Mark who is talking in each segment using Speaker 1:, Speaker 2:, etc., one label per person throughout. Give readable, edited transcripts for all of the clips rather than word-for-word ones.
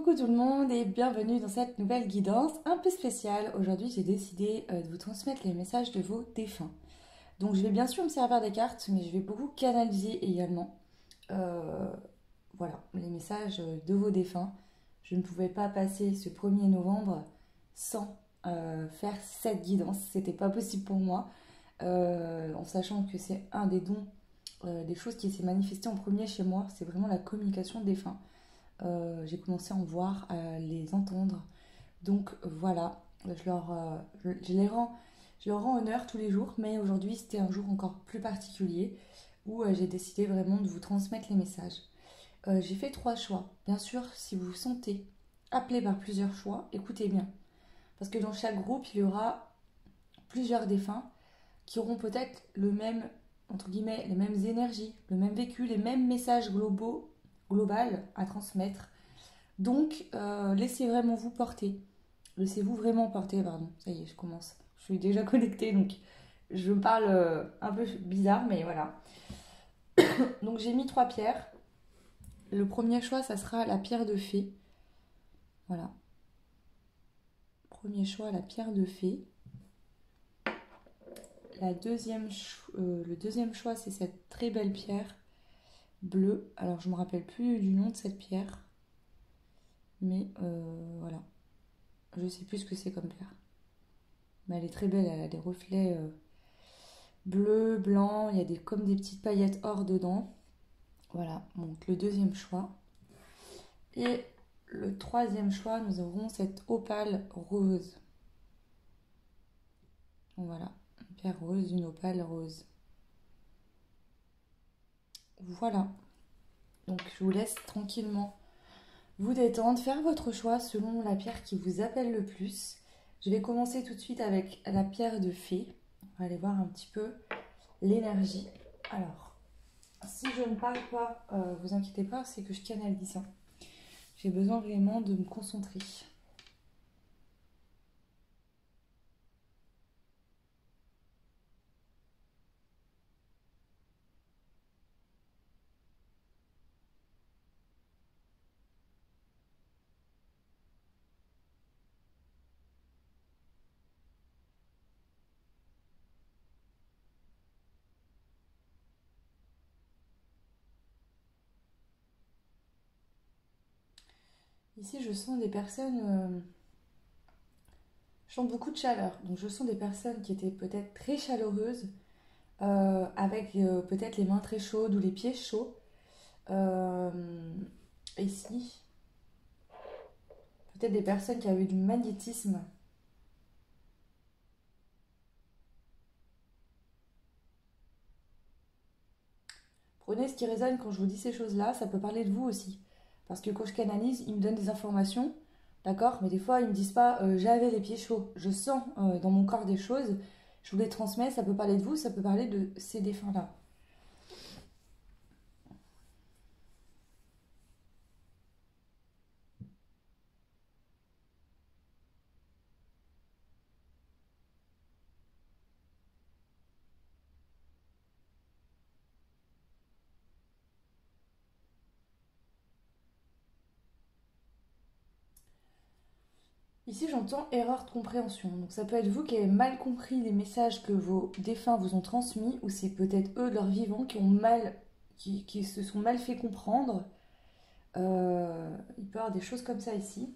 Speaker 1: Coucou tout le monde et bienvenue dans cette nouvelle guidance un peu spéciale. Aujourd'hui j'ai décidé de vous transmettre les messages de vos défunts. Donc je vais bien sûr me servir des cartes mais je vais beaucoup canaliser également. Euh, voilà, les messages de vos défunts. Je ne pouvais pas passer ce 1er novembre sans faire cette guidance. C'était pas possible pour moi. En sachant que c'est un des dons, des choses qui s'est manifesté en premier chez moi. C'est vraiment la communication de défunts. J'ai commencé à en voir, à les entendre. Donc voilà, je leur rends honneur tous les jours, mais aujourd'hui c'était un jour encore plus particulier où j'ai décidé vraiment de vous transmettre les messages. J'ai fait 3 choix. Bien sûr, si vous vous sentez appelé par plusieurs choix, écoutez bien. Parce que dans chaque groupe, il y aura plusieurs défunts qui auront peut-être le même, entre guillemets, les mêmes énergies, le même vécu, les mêmes messages global à transmettre. Donc, laissez vraiment vous porter. Laissez-vous vraiment porter, pardon. Ça y est, je commence. Je suis déjà connectée, donc je parle un peu bizarre, mais voilà. Donc, j'ai mis 3 pierres. Le premier choix, ça sera la pierre de fée. Voilà. Premier choix, la pierre de fée. Le deuxième choix, c'est cette très belle pierre bleue. Alors, je ne me rappelle plus du nom de cette pierre. Mais voilà. Je ne sais plus ce que c'est comme pierre. Mais elle est très belle, elle a des reflets bleu, blanc, il y a comme des petites paillettes or dedans. Voilà, donc le deuxième choix. Et le troisième choix, nous aurons cette opale rose. Donc voilà, une pierre rose, une opale rose. Voilà, donc je vous laisse tranquillement vous détendre, faire votre choix selon la pierre qui vous appelle le plus. Je vais commencer tout de suite avec la pierre de fée. On va aller voir un petit peu l'énergie. Alors, si je ne parle pas, vous inquiétez pas, c'est que je canalise. J'ai besoin vraiment de me concentrer. Ici, je sens des personnes... je sens beaucoup de chaleur. Donc, je sens des personnes qui étaient peut-être très chaleureuses, avec peut-être les mains très chaudes ou les pieds chauds. Euh, Ici, peut-être des personnes qui avaient du magnétisme. Prenez ce qui résonne quand je vous dis ces choses-là, ça peut parler de vous aussi. Parce que quand je canalise, ils me donnent des informations, d'accord? Mais des fois, ils me disent pas j'avais les pieds chauds. Je sens dans mon corps des choses, je vous les transmets, ça peut parler de vous, ça peut parler de ces défunts-là. Ici, j'entends erreur de compréhension. Donc, ça peut être vous qui avez mal compris les messages que vos défunts vous ont transmis, ou c'est peut-être eux, de leur vivant, qui se sont mal fait comprendre. Il peut y avoir des choses comme ça ici.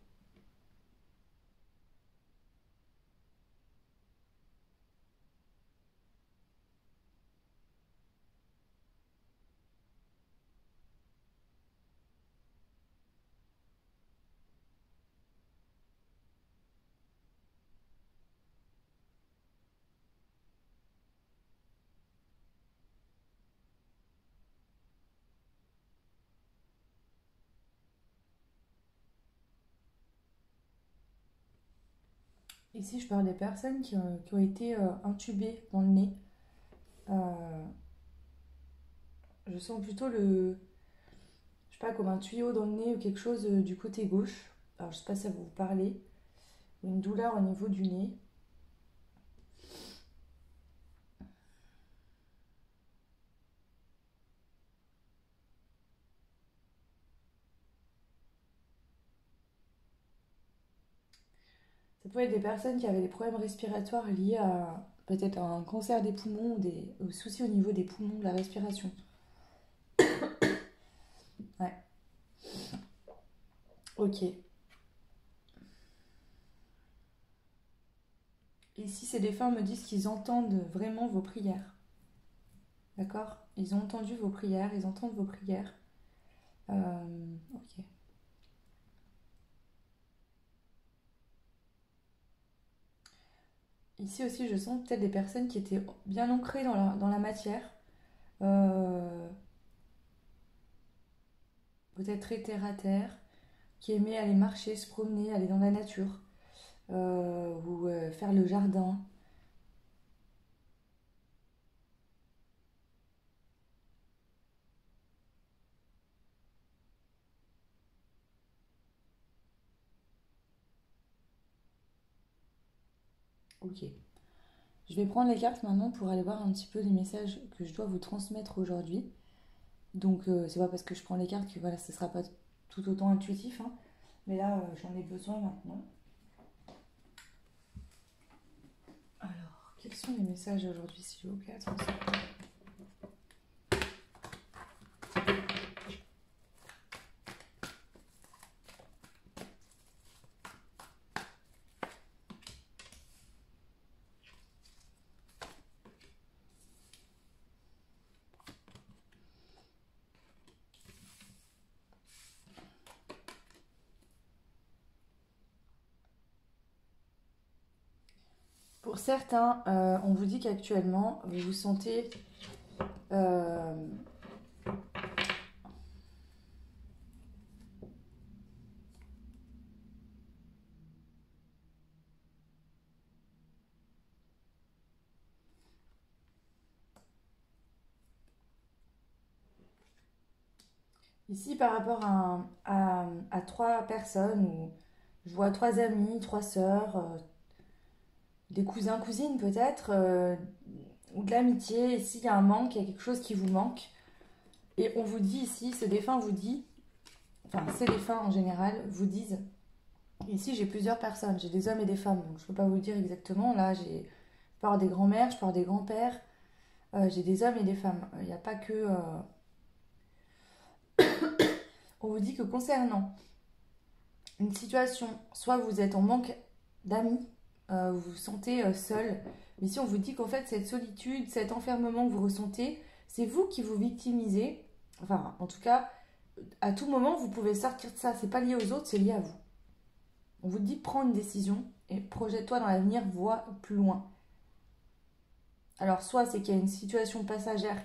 Speaker 1: Ici, je parle des personnes qui ont été intubées dans le nez. Euh, je sens plutôt je sais pas, comme un tuyau dans le nez ou quelque chose du côté gauche. Alors, je sais pas si ça vous parler. Une douleur au niveau du nez. pouvez être des personnes qui avaient des problèmes respiratoires liés à peut-être un cancer des poumons ou des soucis au niveau des poumons, de la respiration. Ouais, ok. Ici, ces défunts me disent qu'ils entendent vraiment vos prières. D'accord? Ils ont entendu vos prières, ils entendent vos prières. Ok. Ici aussi, je sens peut-être des personnes qui étaient bien ancrées dans la matière. Euh, Peut-être très terre à terre, qui aimaient aller marcher, se promener, aller dans la nature, ou faire le jardin. Ok. Je vais prendre les cartes maintenant pour aller voir un petit peu les messages que je dois vous transmettre aujourd'hui. Donc, c'est pas parce que je prends les cartes que voilà, ce sera pas tout autant intuitif, hein. Mais là, j'en ai besoin maintenant. Alors, quels sont les messages aujourd'hui, s'il vous plaît? Attention. Pour certains, on vous dit qu'actuellement, vous vous sentez euh, ici par rapport à trois personnes, où je vois trois amis, trois sœurs, des cousins, cousines peut-être, ou de l'amitié. Ici, il y a un manque, il y a quelque chose qui vous manque. Et on vous dit ici, ce défunt vous dit, enfin, ces défunts en général vous disent, ici j'ai plusieurs personnes, j'ai des hommes et des femmes, donc je ne peux pas vous dire exactement. Là, je parle des grands-mères, je parle des grands-pères, j'ai des hommes et des femmes. Il n'y a pas que. On vous dit que concernant une situation, soit vous êtes en manque d'amis, vous vous sentez seul, mais si on vous dit qu'en fait cette solitude, cet enfermement que vous ressentez, c'est vous qui vous victimisez, enfin en tout cas, à tout moment vous pouvez sortir de ça, c'est pas lié aux autres, c'est lié à vous. On vous dit prends une décision et projette-toi dans l'avenir, vois plus loin. Alors soit c'est qu'il y a une situation passagère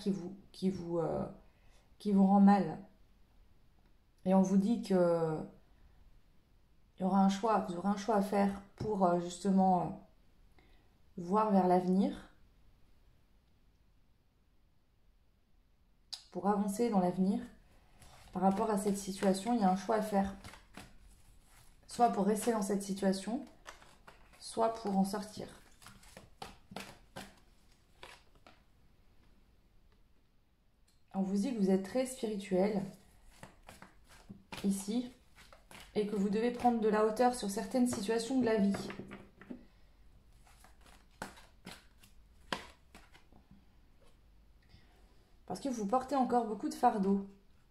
Speaker 1: qui vous rend mal, et on vous dit que il y aura un choix, vous aurez un choix à faire pour justement voir vers l'avenir, pour avancer dans l'avenir. Par rapport à cette situation, il y a un choix à faire. Soit pour rester dans cette situation, soit pour en sortir. On vous dit que vous êtes très spirituel ici et que vous devez prendre de la hauteur sur certaines situations de la vie. Parce que vous portez encore beaucoup de fardeaux.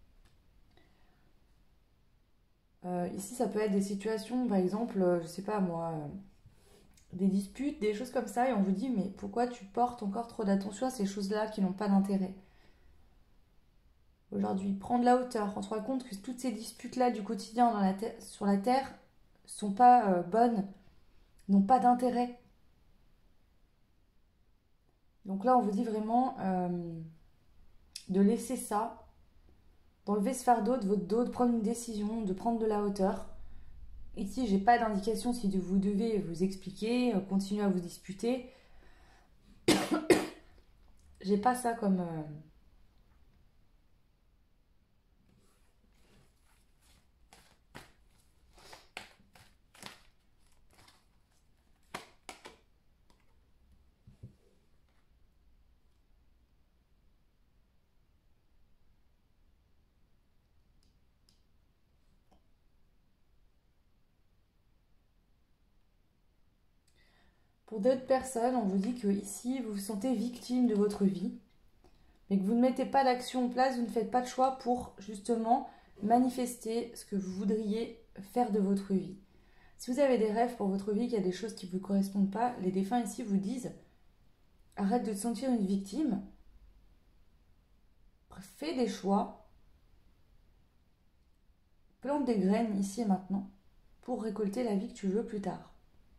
Speaker 1: Ici, ça peut être des situations, par exemple, je sais pas moi, des disputes, des choses comme ça, et on vous dit, mais pourquoi tu portes encore trop d'attention à ces choses-là qui n'ont pas d'intérêt? Aujourd'hui, prendre la hauteur, on se rend compte que toutes ces disputes-là du quotidien sur la Terre sont pas bonnes, n'ont pas d'intérêt. Donc là, on vous dit vraiment de laisser ça, d'enlever ce fardeau de votre dos, de prendre une décision, de prendre de la hauteur. Ici, j'ai pas d'indication si vous devez vous expliquer, continuer à vous disputer. J'ai pas ça comme. Pour d'autres personnes, on vous dit que ici, vous vous sentez victime de votre vie, mais que vous ne mettez pas d'action en place, vous ne faites pas de choix pour justement manifester ce que vous voudriez faire de votre vie. Si vous avez des rêves pour votre vie, qu'il y a des choses qui ne vous correspondent pas, les défunts ici vous disent arrête de te sentir une victime, fais des choix, plante des graines ici et maintenant pour récolter la vie que tu veux plus tard.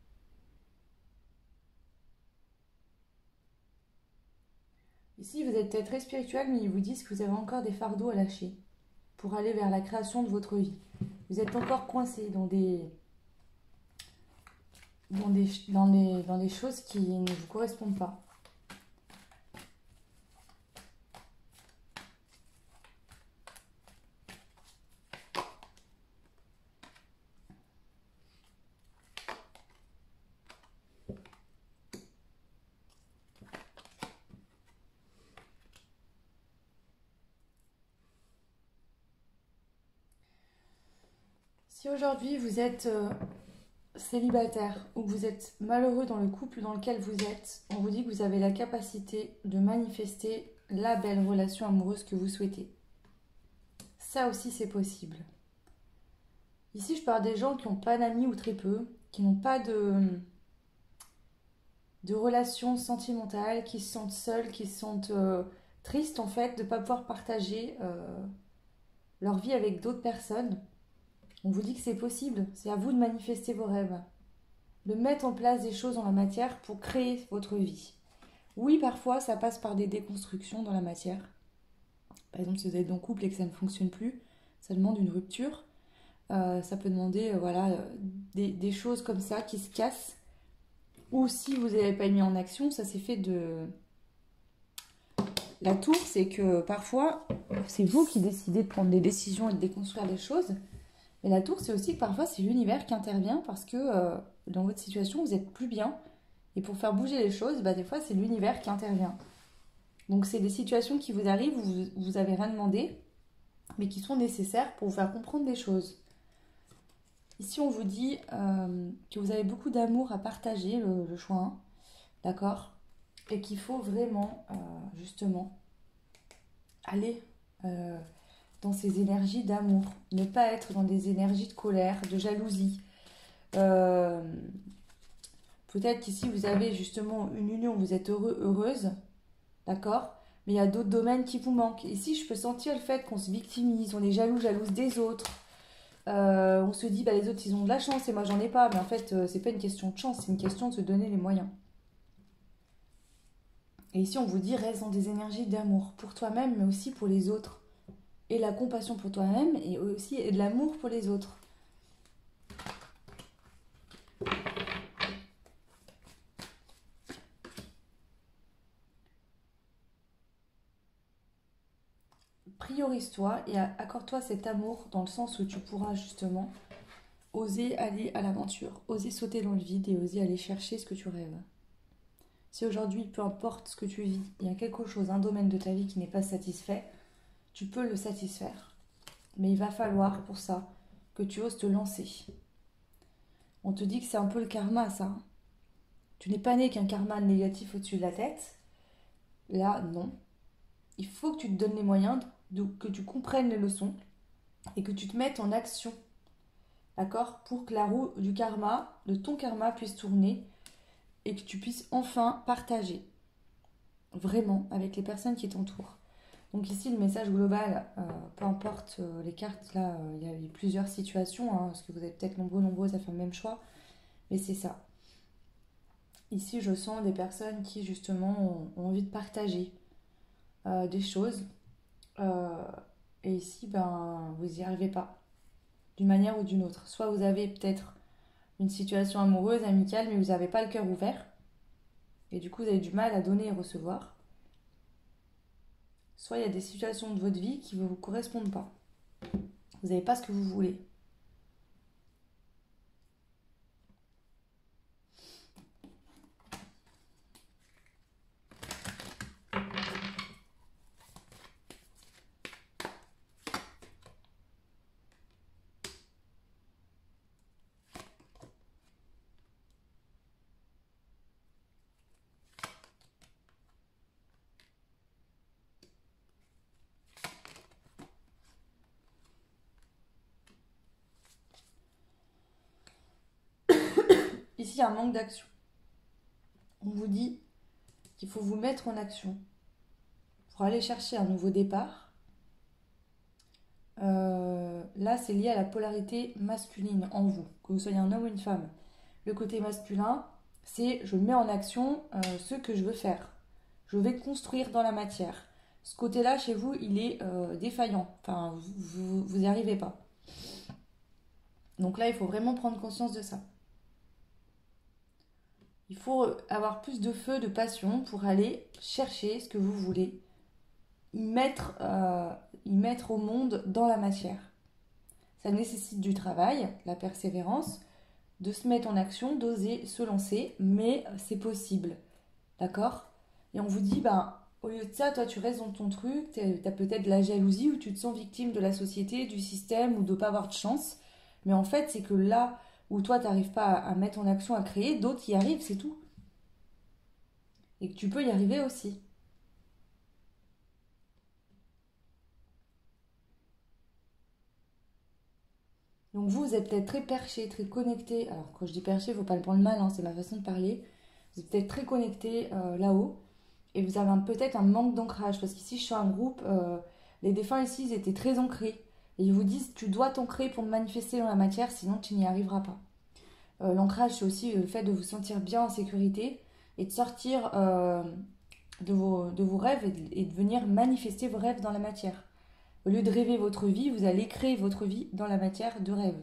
Speaker 1: Ici, vous êtes peut-être très spirituel, mais ils vous disent que vous avez encore des fardeaux à lâcher pour aller vers la création de votre vie. Vous êtes encore coincé dans des choses qui ne vous correspondent pas. Si aujourd'hui vous êtes célibataire ou que vous êtes malheureux dans le couple dans lequel vous êtes, on vous dit que vous avez la capacité de manifester la belle relation amoureuse que vous souhaitez. Ça aussi, c'est possible. Ici, je parle des gens qui n'ont pas d'amis ou très peu, qui n'ont pas de relations sentimentales, qui se sentent seuls, qui se sentent tristes en fait de ne pas pouvoir partager leur vie avec d'autres personnes. On vous dit que c'est possible, c'est à vous de manifester vos rêves, de mettre en place des choses dans la matière pour créer votre vie. Oui, parfois, ça passe par des déconstructions dans la matière. Par exemple, si vous êtes en couple et que ça ne fonctionne plus, ça demande une rupture. Ça peut demander des choses comme ça qui se cassent. Ou si vous n'avez pas mis en action, ça s'est fait de... La tour, c'est que parfois, c'est vous qui décidez de prendre des décisions et de déconstruire des choses. Mais la tour, c'est aussi que parfois, c'est l'univers qui intervient parce que dans votre situation, vous n'êtes plus bien. Et pour faire bouger les choses, des fois, c'est l'univers qui intervient. Donc, c'est des situations qui vous arrivent où vous n'avez rien demandé, mais qui sont nécessaires pour vous faire comprendre des choses. Ici, on vous dit que vous avez beaucoup d'amour à partager, le choix 1, d'accord? Et qu'il faut vraiment, justement, aller dans ces énergies d'amour. Ne pas être dans des énergies de colère, de jalousie. Peut-être qu'ici, vous avez justement une union, vous êtes heureux, heureuse, d'accord? Mais il y a d'autres domaines qui vous manquent. Ici, je peux sentir le fait qu'on se victimise, on est jaloux, jalouse des autres. On se dit, les autres, ils ont de la chance et moi, j'en ai pas. Mais en fait, c'est pas une question de chance, c'est une question de se donner les moyens. Et ici, on vous dit, reste dans des énergies d'amour pour toi-même, mais aussi pour les autres. Et la compassion pour toi-même et aussi de l'amour pour les autres. Priorise-toi et accorde-toi cet amour dans le sens où tu pourras justement oser aller à l'aventure, oser sauter dans le vide et oser aller chercher ce que tu rêves. Si aujourd'hui, peu importe ce que tu vis, il y a quelque chose, un domaine de ta vie qui n'est pas satisfait, tu peux le satisfaire. Mais il va falloir pour ça que tu oses te lancer. On te dit que c'est un peu le karma, ça. Tu n'es pas né qu'un karma négatif au-dessus de la tête. Là, non. Il faut que tu te donnes les moyens, que tu comprennes les leçons et que tu te mettes en action. D'accord? Pour que la roue du karma, de ton karma, puisse tourner et que tu puisses enfin partager. Vraiment, avec les personnes qui t'entourent. Donc ici, le message global, peu importe les cartes, là, il y a eu plusieurs situations, parce que vous êtes peut-être nombreuses à faire le même choix, mais c'est ça. Ici, je sens des personnes qui, justement, ont envie de partager des choses, et ici, vous n'y arrivez pas, d'une manière ou d'une autre. Soit vous avez peut-être une situation amoureuse, amicale, mais vous n'avez pas le cœur ouvert, et du coup, vous avez du mal à donner et recevoir. Soit il y a des situations de votre vie qui ne vous correspondent pas. Vous n'avez pas ce que vous voulez. ici, il y a un manque d'action. On vous dit qu'il faut vous mettre en action pour aller chercher un nouveau départ. Là, c'est lié à la polarité masculine en vous, que vous soyez un homme ou une femme. Le côté masculin, c'est je mets en action ce que je veux faire. Je vais construire dans la matière. Ce côté-là, chez vous, il est défaillant. Enfin, vous n'y arrivez pas. Donc là, il faut vraiment prendre conscience de ça. Il faut avoir plus de feu, de passion pour aller chercher ce que vous voulez, y mettre au monde dans la matière. Ça nécessite du travail, de la persévérance, de se mettre en action, d'oser se lancer, mais c'est possible. D'accord? Et on vous dit, ben, au lieu de ça, toi tu restes dans ton truc, t'as peut-être de la jalousie ou tu te sens victime de la société, du système ou de ne pas avoir de chance. Mais en fait, c'est que là où toi t'arrives pas à mettre en action, à créer, d'autres y arrivent, c'est tout. Et que tu peux y arriver aussi. Donc vous êtes peut-être très perché, très connecté. Alors quand je dis perché, il ne faut pas le prendre mal, hein, c'est ma façon de parler. Vous êtes peut-être très connecté là-haut. Et vous avez peut-être un manque d'ancrage. Parce qu'ici, je suis un groupe, les défunts ici, ils étaient très ancrés. Et ils vous disent, tu dois t'ancrer pour manifester dans la matière, sinon tu n'y arriveras pas. L'ancrage, c'est aussi le fait de vous sentir bien en sécurité et de sortir de vos rêves et de venir manifester vos rêves dans la matière. Au lieu de rêver votre vie, vous allez créer votre vie dans la matière de rêve.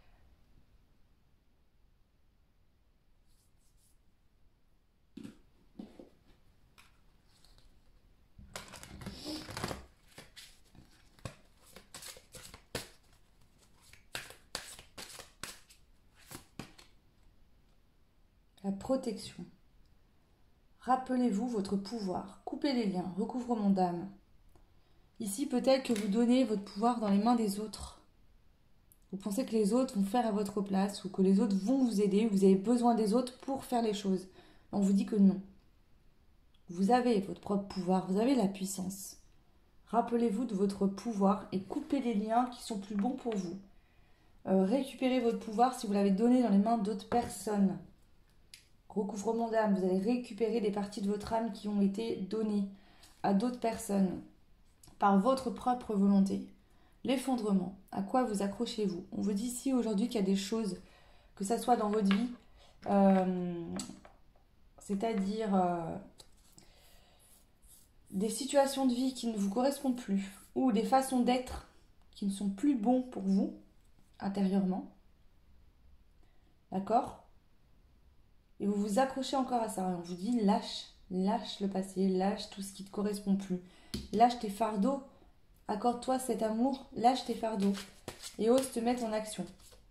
Speaker 1: La protection. Rappelez-vous votre pouvoir. Coupez les liens. Recouvrement d'âme. Ici, peut-être que vous donnez votre pouvoir dans les mains des autres. Vous pensez que les autres vont faire à votre place ou que les autres vont vous aider, vous avez besoin des autres pour faire les choses. On vous dit que non. Vous avez votre propre pouvoir, vous avez la puissance. Rappelez-vous de votre pouvoir et coupez les liens qui sont plus bons pour vous. Récupérez votre pouvoir si vous l'avez donné dans les mains d'autres personnes. Recouvrement d'âme, vous allez récupérer des parties de votre âme qui ont été données à d'autres personnes par votre propre volonté. L'effondrement, à quoi vous accrochez-vous? On vous dit ici aujourd'hui qu'il y a des choses, que ça soit dans votre vie, c'est-à-dire des situations de vie qui ne vous correspondent plus, ou des façons d'être qui ne sont plus bons pour vous, intérieurement. D'accord? Et vous vous accrochez encore à ça. Et on vous dit lâche le passé, lâche tout ce qui ne te correspond plus. Lâche tes fardeaux. Accorde-toi cet amour, lâche tes fardeaux et ose te mettre en action.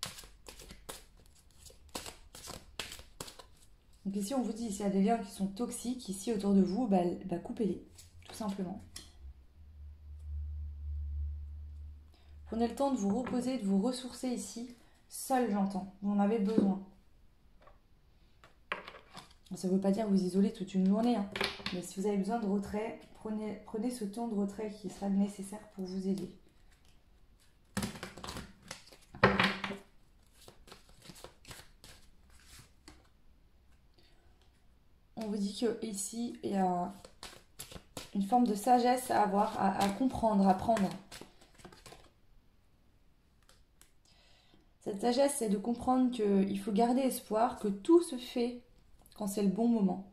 Speaker 1: Donc ici, on vous dit, s'il y a des liens qui sont toxiques ici autour de vous, coupez-les, tout simplement. Prenez le temps de vous reposer, de vous ressourcer ici. Seul, j'entends. Vous en avez besoin. Ça ne veut pas dire vous isoler toute une journée, hein. Mais si vous avez besoin de retrait, prenez ce temps de retrait qui sera nécessaire pour vous aider. On vous dit qu'ici, il y a une forme de sagesse à avoir, à comprendre, à prendre. Cette sagesse, c'est de comprendre qu'il faut garder espoir, que tout se fait quand c'est le bon moment.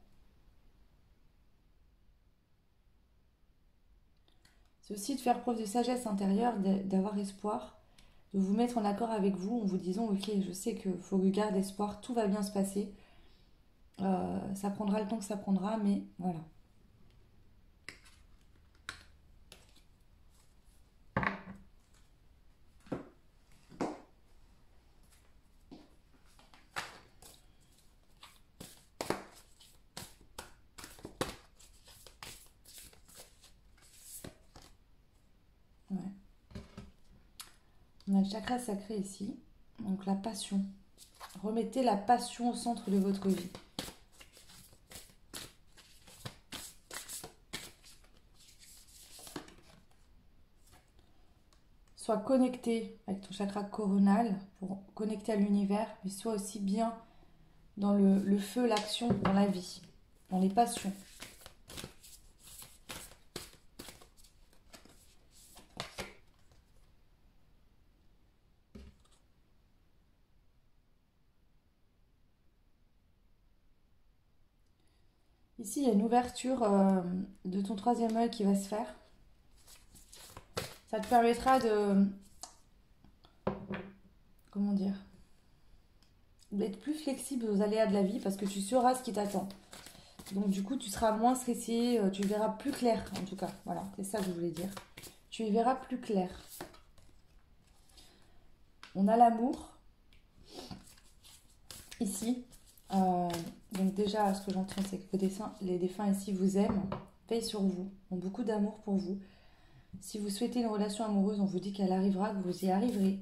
Speaker 1: C'est aussi de faire preuve de sagesse intérieure, d'avoir espoir, de vous mettre en accord avec vous en vous disant « Ok, je sais qu'il faut que je garde espoir, tout va bien se passer. Ça prendra le temps que ça prendra, mais voilà. » Ouais. On a le chakra sacré ici, donc la passion. Remettez la passion au centre de votre vie. Sois connecté avec ton chakra coronal pour connecter à l'univers, mais sois aussi bien dans le feu, l'action, dans la vie, dans les passions. Ici, il y a une ouverture de ton troisième œil qui va se faire. Ça te permettra de... Comment dire? D'être plus flexible aux aléas de la vie parce que tu sauras ce qui t'attend. Donc du coup, tu seras moins stressé, tu verras plus clair en tout cas. Voilà, c'est ça que je voulais dire. Tu y verras plus clair. On a l'amour ici. Donc déjà, ce que j'entends, c'est que les défunts ici vous aiment, veillent sur vous, ont beaucoup d'amour pour vous. Si vous souhaitez une relation amoureuse, on vous dit qu'elle arrivera, que vous y arriverez.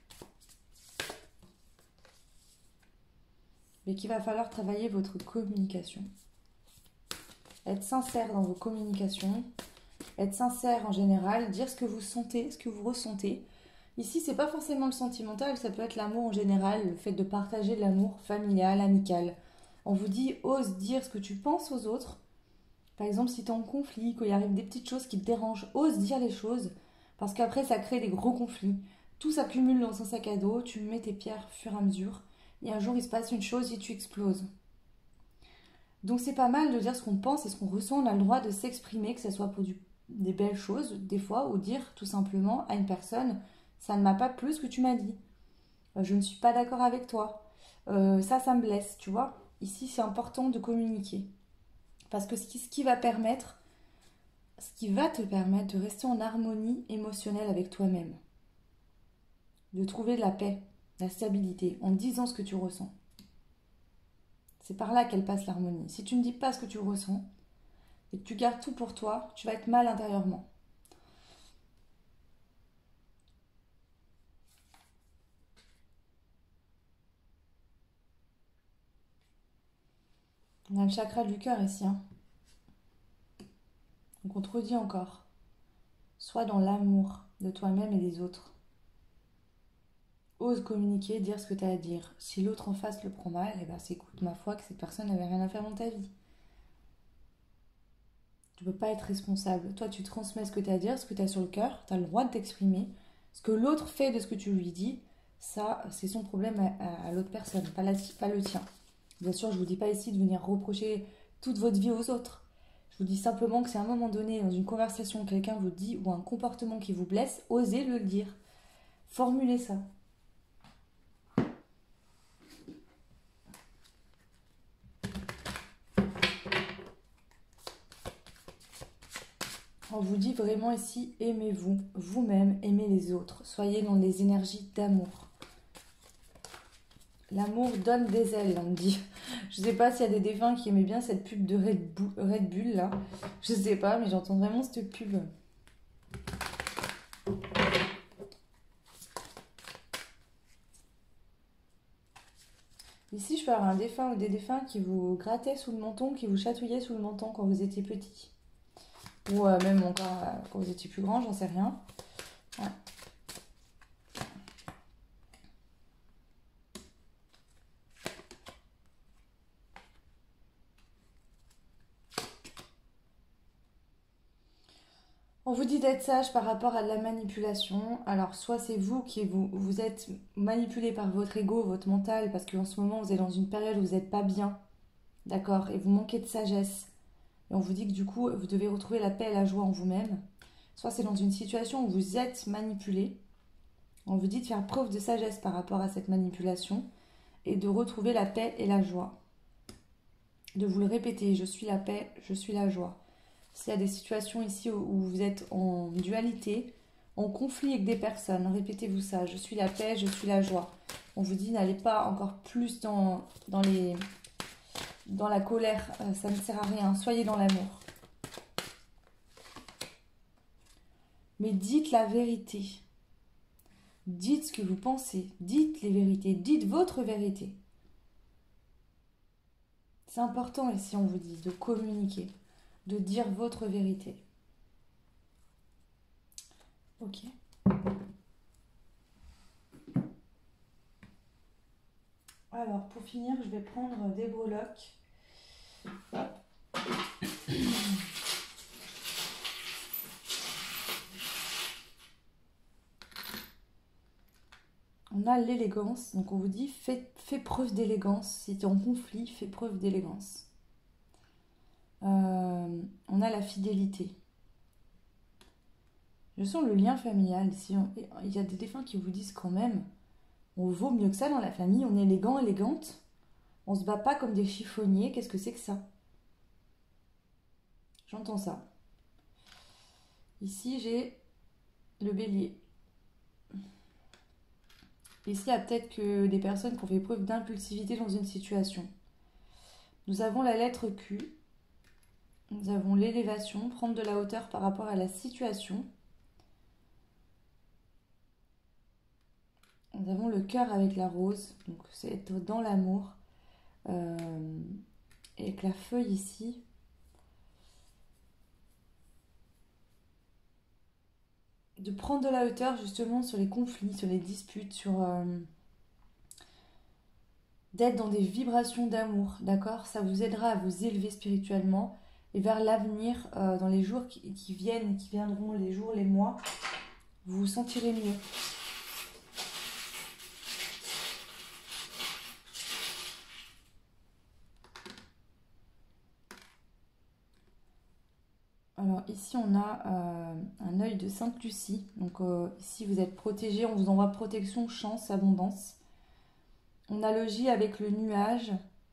Speaker 1: Mais qu'il va falloir travailler votre communication. Être sincère dans vos communications, être sincère en général, dire ce que vous sentez, ce que vous ressentez. Ici, c'est pas forcément le sentimental, ça peut être l'amour en général, le fait de partager de l'amour familial, amical. On vous dit, ose dire ce que tu penses aux autres. Par exemple, si tu es en conflit, qu'il arrive des petites choses qui te dérangent, ose dire les choses, parce qu'après, ça crée des gros conflits. Tout s'accumule dans un sac à dos, tu mets tes pierres au fur et à mesure, et un jour, il se passe une chose et tu exploses. Donc c'est pas mal de dire ce qu'on pense et ce qu'on ressent, on a le droit de s'exprimer, que ce soit pour des belles choses, des fois, ou dire tout simplement à une personne, ça ne m'a pas plu ce que tu m'as dit. Je ne suis pas d'accord avec toi. Ça me blesse, tu vois. Ici, c'est important de communiquer. Parce que ce qui va te permettre de rester en harmonie émotionnelle avec toi-même. De trouver de la paix, de la stabilité, en disant ce que tu ressens. C'est par là qu'elle passe l'harmonie. Si tu ne dis pas ce que tu ressens, et que tu gardes tout pour toi, tu vas être mal intérieurement. On a le chakra du cœur ici. Hein. Donc on te redit encore. Sois dans l'amour de toi-même et des autres. Ose communiquer, dire ce que tu as à dire. Si l'autre en face le prend mal, eh ben c'est écoute, ma foi, que cette personne n'avait rien à faire dans ta vie. Tu ne peux pas être responsable. Toi, tu transmets ce que tu as à dire, ce que tu as sur le cœur, tu as le droit de t'exprimer. Ce que l'autre fait de ce que tu lui dis, ça, c'est son problème à l'autre personne, pas le tien. Bien sûr, je ne vous dis pas ici de venir reprocher toute votre vie aux autres. Je vous dis simplement que si à un moment donné, dans une conversation, quelqu'un vous dit ou un comportement qui vous blesse, osez le dire. Formulez ça. On vous dit vraiment ici, aimez-vous, vous-même, aimez les autres. Soyez dans les énergies d'amour. L'amour donne des ailes, on me dit. Je sais pas s'il y a des défunts qui aimaient bien cette pub de Red Bull, là. Je sais pas, mais j'entends vraiment cette pub. Ici, je peux avoir un défunt ou des défunts qui vous grattaient sous le menton, qui vous chatouillaient sous le menton quand vous étiez petit. Ou même encore quand vous étiez plus grand, j'en sais rien. Ouais. On vous dit d'être sage par rapport à de la manipulation. Alors, soit c'est vous qui vous êtes manipulé par votre ego, votre mental, parce qu'en ce moment, vous êtes dans une période où vous n'êtes pas bien, d'accord, et vous manquez de sagesse. Et on vous dit que du coup, vous devez retrouver la paix et la joie en vous-même. Soit c'est dans une situation où vous êtes manipulé. On vous dit de faire preuve de sagesse par rapport à cette manipulation et de retrouver la paix et la joie. De vous le répéter, je suis la paix, je suis la joie. S'il y a des situations ici où vous êtes en dualité, en conflit avec des personnes, répétez-vous ça, je suis la paix, je suis la joie. On vous dit n'allez pas encore plus dans la colère, ça ne sert à rien, soyez dans l'amour. Mais dites la vérité. Dites ce que vous pensez, dites les vérités, dites votre vérité. C'est important ici, on vous dit, de communiquer, de dire votre vérité. Ok. Alors, pour finir, je vais prendre des breloques. On a l'élégance, donc on vous dit fais preuve d'élégance. Si tu es en conflit, fais preuve d'élégance. On a la fidélité. Je sens le lien familial. Il y a des défunts qui vous disent quand même, on vaut mieux que ça dans la famille, on est élégant, élégante. On se bat pas comme des chiffonniers, qu'est-ce que c'est que ça? J'entends ça. Ici, j'ai le bélier. Ici, il y a peut-être que des personnes qui ont fait preuve d'impulsivité dans une situation. Nous avons la lettre Q. Nous avons l'élévation, prendre de la hauteur par rapport à la situation. Nous avons le cœur avec la rose, donc c'est être dans l'amour. Et avec la feuille ici. De prendre de la hauteur justement sur les conflits, sur les disputes, d'être dans des vibrations d'amour, d'accord? Ça vous aidera à vous élever spirituellement et vers l'avenir, dans les jours qui viennent, qui viendront, les jours, les mois, vous vous sentirez mieux. Alors ici on a un œil de Sainte Lucie, donc ici vous êtes protégé, on vous envoie protection, chance, abondance. On a le J avec le nuage,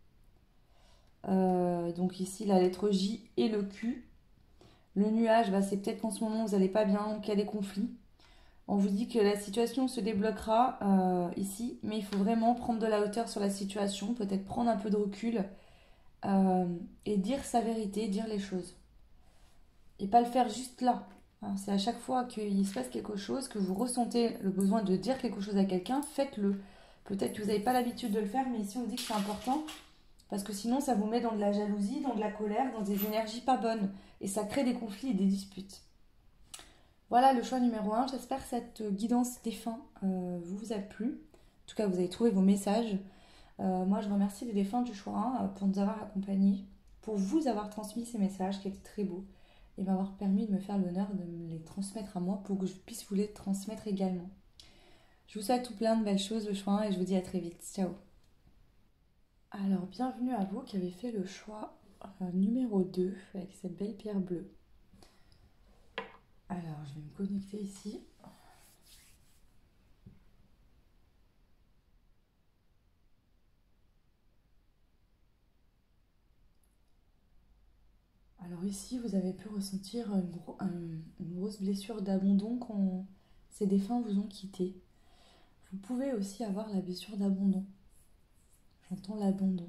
Speaker 1: donc ici la lettre J et le Q. Le nuage, bah, c'est peut-être qu'en ce moment vous n'allez pas bien, qu'il y a des conflits. On vous dit que la situation se débloquera ici, mais il faut vraiment prendre de la hauteur sur la situation, peut-être prendre un peu de recul et dire sa vérité, dire les choses. Et pas le faire juste là. Hein, c'est à chaque fois qu'il se passe quelque chose, que vous ressentez le besoin de dire quelque chose à quelqu'un, faites-le. Peut-être que vous n'avez pas l'habitude de le faire, mais ici on dit que c'est important, parce que sinon ça vous met dans de la jalousie, dans de la colère, dans des énergies pas bonnes, et ça crée des conflits et des disputes. Voilà le choix numéro 1, j'espère que cette guidance défunt vous a plu. En tout cas, vous avez trouvé vos messages. Moi, je remercie les défunts du choix 1 pour nous avoir accompagnés, pour vous avoir transmis ces messages qui étaient très beaux, et m'avoir permis de me faire l'honneur de me les transmettre à moi pour que je puisse vous les transmettre également. Je vous souhaite tout plein de belles choses le choix 1 et je vous dis à très vite. Ciao. Alors, bienvenue à vous qui avez fait le choix numéro 2 avec cette belle pierre bleue. Alors, je vais me connecter ici. Alors ici, vous avez pu ressentir une grosse blessure d'abandon quand ces défunts vous ont quitté. Vous pouvez aussi avoir la blessure d'abandon. J'entends l'abandon.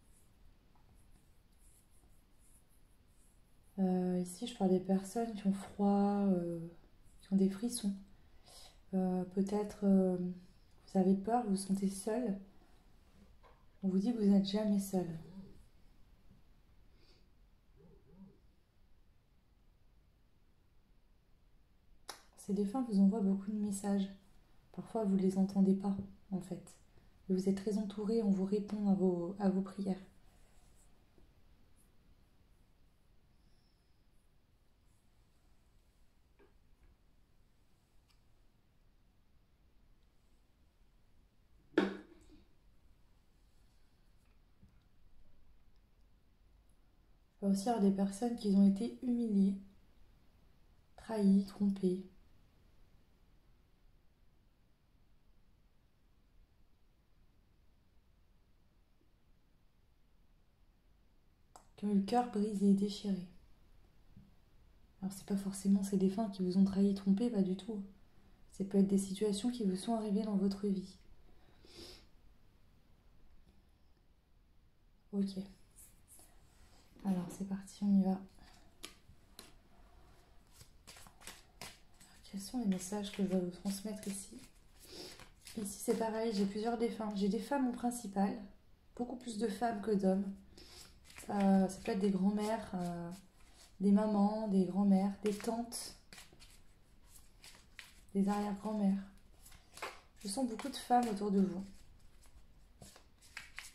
Speaker 1: Ici, je parle des personnes qui ont froid, qui ont des frissons. Peut-être vous avez peur, vous vous sentez seul. On vous dit que vous n'êtes jamais seul. Ces défunts vous envoient beaucoup de messages. Parfois, vous ne les entendez pas, en fait. Et vous êtes très entouré, on vous répond à vos prières. Il peut aussi y avoir des personnes qui ont été humiliées, trahies, trompées. Qui ont eu le cœur brisé, déchiré. Alors c'est pas forcément ces défunts qui vous ont trahi, trompé, pas du tout. Ça peut être des situations qui vous sont arrivées dans votre vie. Ok. Alors c'est parti, on y va. Quels sont les messages que je dois vous transmettre ici? Ici c'est pareil, j'ai plusieurs défunts. J'ai des femmes en principal, beaucoup plus de femmes que d'hommes. Ça peut être des grands-mères, des mamans, des grands-mères, des tantes, des arrière-grands-mères. Je sens beaucoup de femmes autour de vous.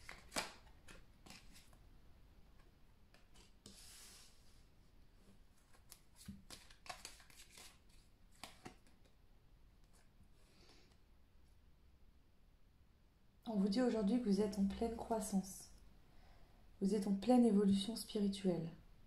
Speaker 1: On vous dit aujourd'hui que vous êtes en pleine croissance. Vous êtes en pleine évolution spirituelle.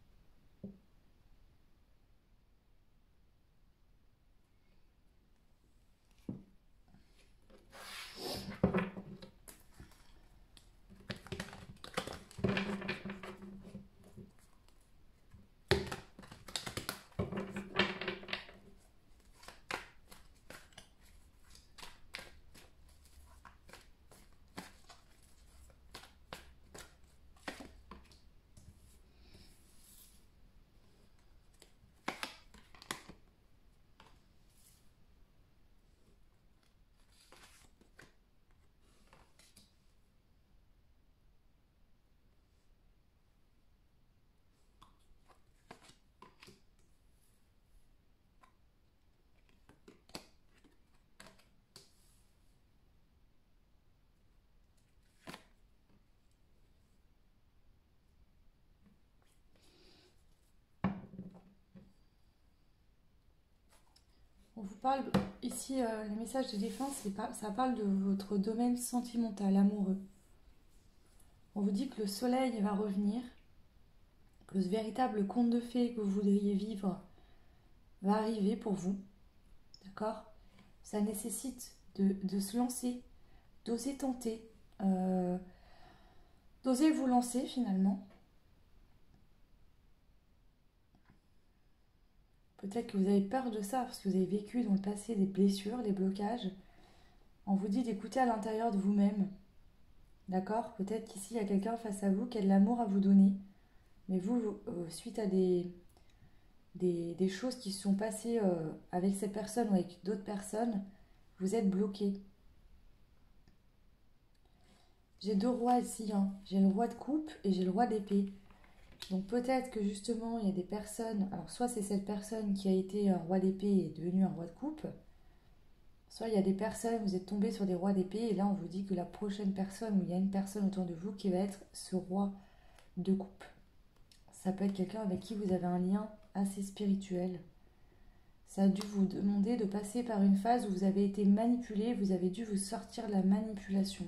Speaker 1: On vous parle ici, les messages de défense, ça parle de votre domaine sentimental, amoureux. On vous dit que le soleil va revenir, que ce véritable conte de fées que vous voudriez vivre va arriver pour vous. D'accord? Ça nécessite de se lancer, d'oser tenter, d'oser vous lancer finalement. Peut-être que vous avez peur de ça parce que vous avez vécu dans le passé des blessures, des blocages. On vous dit d'écouter à l'intérieur de vous-même. D'accord? Peut-être qu'ici, il y a quelqu'un face à vous qui a de l'amour à vous donner. Mais vous, suite à des choses qui se sont passées avec cette personne ou avec d'autres personnes, vous êtes bloqué. J'ai 2 rois ici. Hein. J'ai le roi de coupe et j'ai le roi d'épée. Donc peut-être que justement, il y a des personnes... Alors soit c'est cette personne qui a été un roi d'épée et est devenue un roi de coupe. Soit il y a des personnes, vous êtes tombé sur des rois d'épée et là on vous dit que la prochaine personne, ou il y a une personne autour de vous qui va être ce roi de coupe. Ça peut être quelqu'un avec qui vous avez un lien assez spirituel. Ça a dû vous demander de passer par une phase où vous avez été manipulé, vous avez dû vous sortir de la manipulation.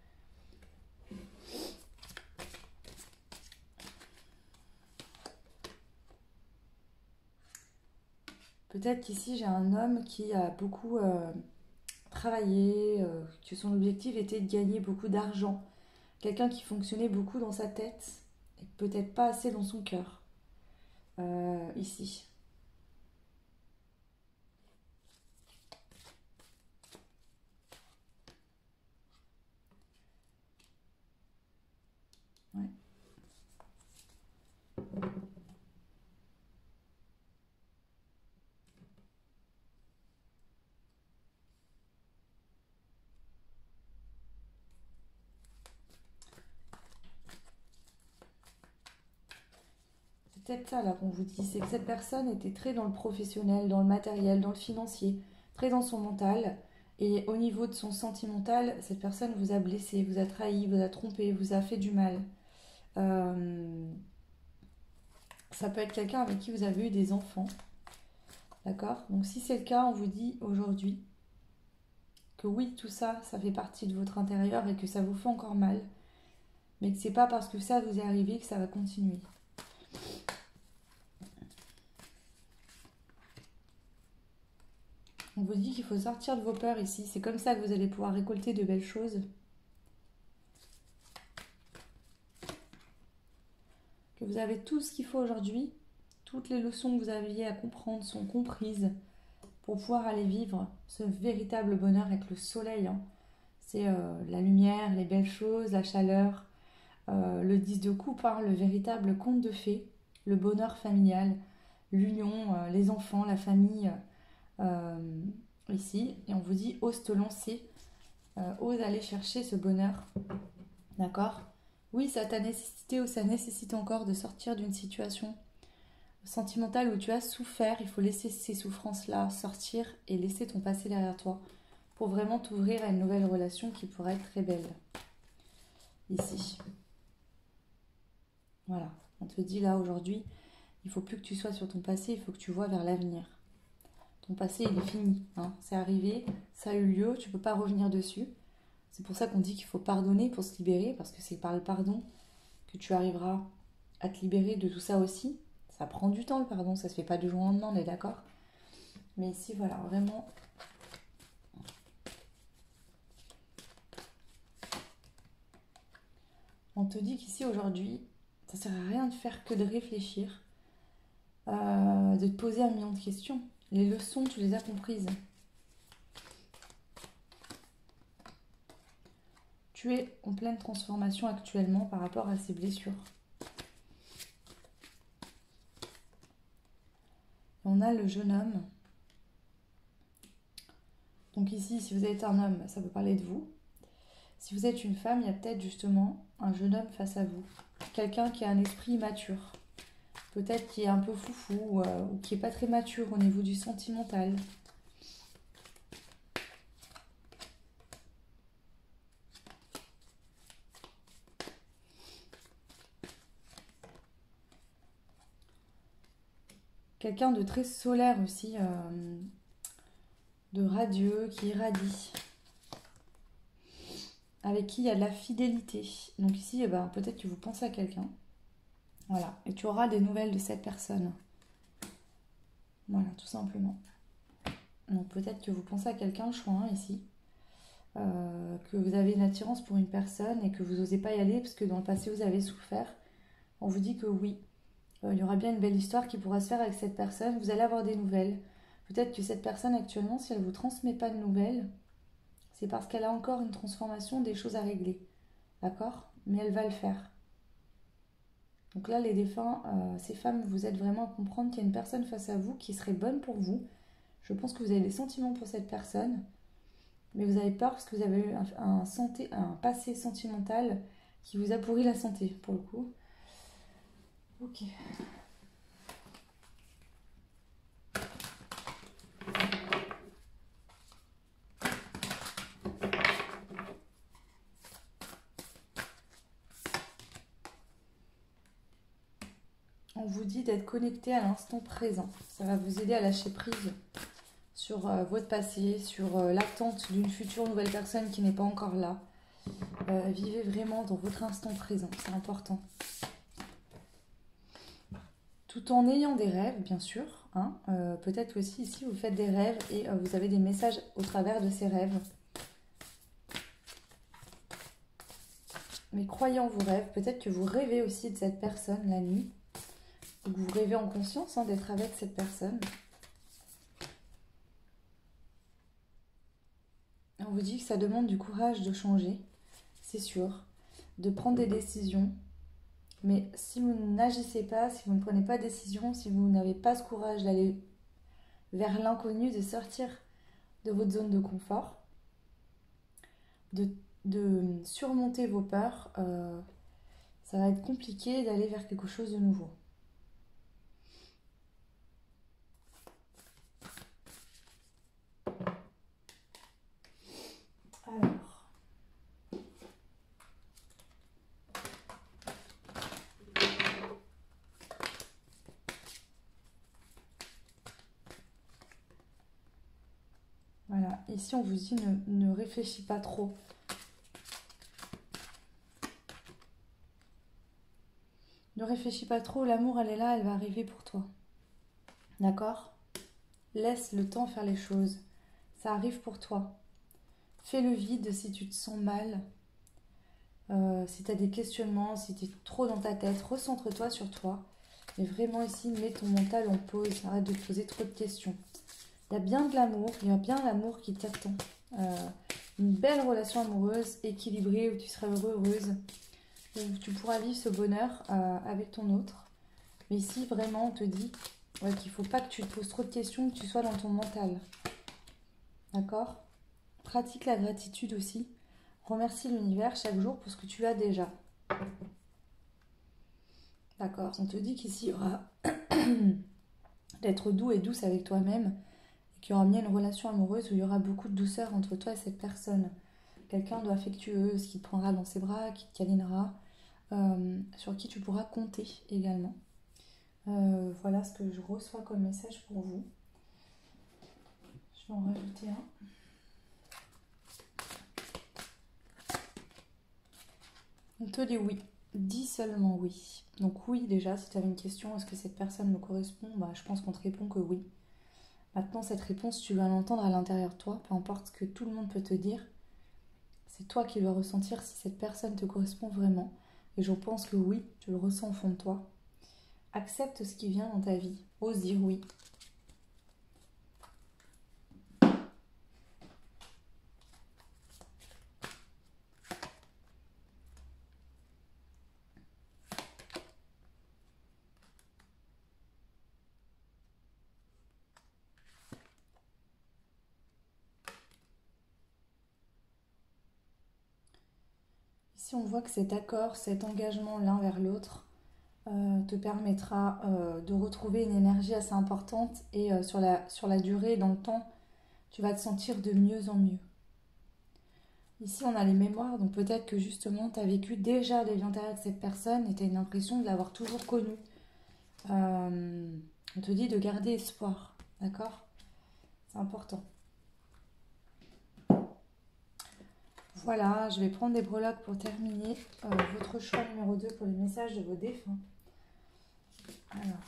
Speaker 1: Peut-être qu'ici j'ai un homme qui a beaucoup travaillé, que son objectif était de gagner beaucoup d'argent. Quelqu'un qui fonctionnait beaucoup dans sa tête et peut-être pas assez dans son cœur. Ici. Ouais. C'est peut-être ça là qu'on vous dit, c'est que cette personne était très dans le professionnel, dans le matériel, dans le financier, très dans son mental. Et au niveau de son sentimental, cette personne vous a blessé, vous a trahi, vous a trompé, vous a fait du mal. Euh, Ça peut être quelqu'un avec qui vous avez eu des enfants. D'accord? Donc si c'est le cas, on vous dit aujourd'hui que oui, tout ça, ça fait partie de votre intérieur et que ça vous fait encore mal. Mais que c'est pas parce que ça vous est arrivé que ça va continuer. On vous dit qu'il faut sortir de vos peurs ici. C'est comme ça que vous allez pouvoir récolter de belles choses. Que vous avez tout ce qu'il faut aujourd'hui. Toutes les leçons que vous aviez à comprendre sont comprises pour pouvoir aller vivre ce véritable bonheur avec le soleil. Hein. C'est la lumière, les belles choses, la chaleur, le 10 de coupe, hein, le véritable conte de fées, le bonheur familial, l'union, les enfants, la famille, ici. Et on vous dit, ose te lancer, ose aller chercher ce bonheur. D'accord? Oui, ça t'a nécessité ou ça nécessite encore de sortir d'une situation sentimentale où tu as souffert. Il faut laisser ces souffrances-là sortir et laisser ton passé derrière toi pour vraiment t'ouvrir à une nouvelle relation qui pourrait être très belle. Ici. Voilà. On te dit là aujourd'hui, il ne faut plus que tu sois sur ton passé, il faut que tu vois vers l'avenir. Ton passé, il est fini. Hein. C'est arrivé, ça a eu lieu, tu ne peux pas revenir dessus. C'est pour ça qu'on dit qu'il faut pardonner pour se libérer, parce que c'est par le pardon que tu arriveras à te libérer de tout ça aussi. Ça prend du temps le pardon, ça se fait pas du jour au lendemain, on est d'accord? Mais ici, voilà, vraiment... On te dit qu'ici, aujourd'hui, ça sert à rien de faire que de réfléchir, de te poser un million de questions. Les leçons, tu les as comprises. Tu es en pleine transformation actuellement par rapport à ces blessures. On a le jeune homme. Donc ici, si vous êtes un homme, ça peut parler de vous. Si vous êtes une femme, il y a peut-être justement un jeune homme face à vous. Quelqu'un qui a un esprit mature. Peut-être qui est un peu foufou ou qui n'est pas très mature au niveau du sentimental. Quelqu'un de très solaire aussi, de radieux, qui irradie. Avec qui il y a de la fidélité. Donc ici, eh ben, peut-être que vous pensez à quelqu'un. Voilà, et tu auras des nouvelles de cette personne. Voilà, tout simplement. Donc peut-être que vous pensez à quelqu'un, choix 1 ici. Que vous avez une attirance pour une personne et que vous n'osez pas y aller parce que dans le passé vous avez souffert. On vous dit que oui, il y aura bien une belle histoire qui pourra se faire avec cette personne. Vous allez avoir des nouvelles. Peut-être que cette personne actuellement, si elle ne vous transmet pas de nouvelles, c'est parce qu'elle a encore une transformation, des choses à régler. D'accord? Mais elle va le faire. Donc là, les défunts, ces femmes, vous êtes vraiment à comprendre qu'il y a une personne face à vous qui serait bonne pour vous. Je pense que vous avez des sentiments pour cette personne, mais vous avez peur parce que vous avez eu un passé sentimental qui vous a pourri la santé, pour le coup. Ok. On vous dit d'être connecté à l'instant présent. Ça va vous aider à lâcher prise sur votre passé, sur l'attente d'une future nouvelle personne qui n'est pas encore là. Vivez vraiment dans votre instant présent, c'est important. Tout en ayant des rêves, bien sûr. Hein, peut-être aussi ici, vous faites des rêves et vous avez des messages au travers de ces rêves. Mais croyez en vos rêves. Peut-être que vous rêvez aussi de cette personne la nuit. Ou que vous rêvez en conscience d'être avec cette personne. On vous dit que ça demande du courage de changer, c'est sûr, de prendre des décisions. Mais si vous n'agissez pas, si vous ne prenez pas de décision, si vous n'avez pas ce courage d'aller vers l'inconnu, de sortir de votre zone de confort, de surmonter vos peurs, ça va être compliqué d'aller vers quelque chose de nouveau. Alors, voilà, ici on vous dit ne réfléchis pas trop. Ne réfléchis pas trop, l'amour elle est là, elle va arriver pour toi. D'accord? Laisse le temps faire les choses, ça arrive pour toi. Fais le vide si tu te sens mal, si tu as des questionnements, si tu es trop dans ta tête, recentre-toi sur toi. Et vraiment ici, mets ton mental en pause, arrête de te poser trop de questions. Il y a bien de l'amour, il y a bien l'amour qui t'attend. Une belle relation amoureuse, équilibrée, où tu seras heureux, heureuse, où tu pourras vivre ce bonheur avec ton autre. Mais ici, vraiment, on te dit qu'il ne faut pas que tu te poses trop de questions, que tu sois dans ton mental. D'accord? Pratique la gratitude aussi. Remercie l'univers chaque jour pour ce que tu as déjà. D'accord? On te dit qu'ici, il y aura d'être doux et douce avec toi-même. Qu'il y aura bien une relation amoureuse où il y aura beaucoup de douceur entre toi et cette personne. Quelqu'un d'affectueux qui te prendra dans ses bras, qui te câlinera, sur qui tu pourras compter également. Voilà ce que je reçois comme message pour vous. Je vais en rajouter un. On te dit oui. Dis seulement oui. Donc oui, déjà, si tu avais une question, est-ce que cette personne me correspond? Bah, je pense qu'on te répond que oui. Maintenant, cette réponse, tu vas l'entendre à l'intérieur de toi, peu importe ce que tout le monde peut te dire. C'est toi qui dois ressentir si cette personne te correspond vraiment. Et je pense que oui, tu le ressens au fond de toi. Accepte ce qui vient dans ta vie. Ose dire oui. Si on voit que cet accord, cet engagement l'un vers l'autre te permettra de retrouver une énergie assez importante et sur la durée, dans le temps, tu vas te sentir de mieux en mieux. Ici, on a les mémoires, donc peut-être que justement, tu as vécu déjà des vies antérieures avec cette personne et tu as une impression de l'avoir toujours connue. On te dit de garder espoir, d'accord? C'est important. Voilà, je vais prendre des breloques pour terminer. Votre choix numéro 2 pour le message de vos défunts. Alors.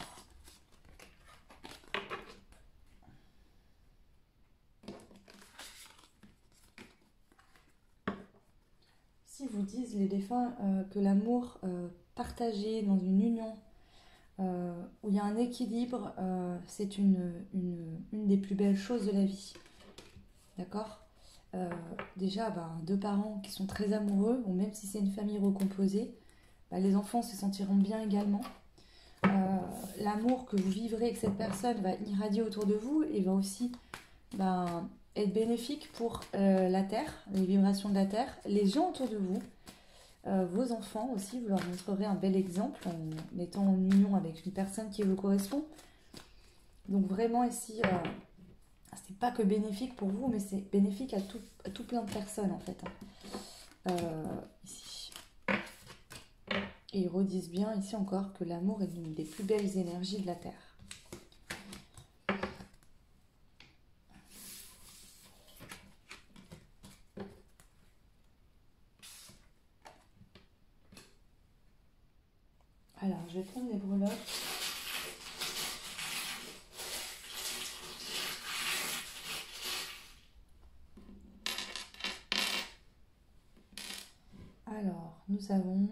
Speaker 1: Si vous disent les défunts que l'amour partagé dans une union où il y a un équilibre, c'est une des plus belles choses de la vie. D'accord? Déjà, deux parents qui sont très amoureux, bon, même si c'est une famille recomposée, les enfants se sentiront bien également. L'amour que vous vivrez avec cette personne va irradier autour de vous et va aussi être bénéfique pour la Terre, les vibrations de la Terre, les gens autour de vous, vos enfants aussi, vous leur montrerez un bel exemple en étant en union avec une personne qui vous correspond. Donc vraiment ici, c'est pas que bénéfique pour vous, mais c'est bénéfique à tout plein de personnes en fait. Ici. Et ils redisent bien ici encore que l'amour est l'une des plus belles énergies de la Terre. Alors, je vais prendre les breloques. Alors, nous avons...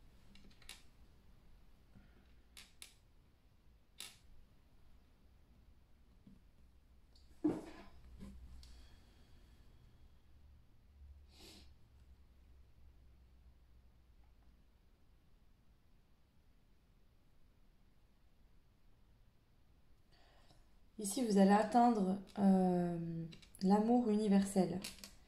Speaker 1: Ici, vous allez atteindre l'amour universel,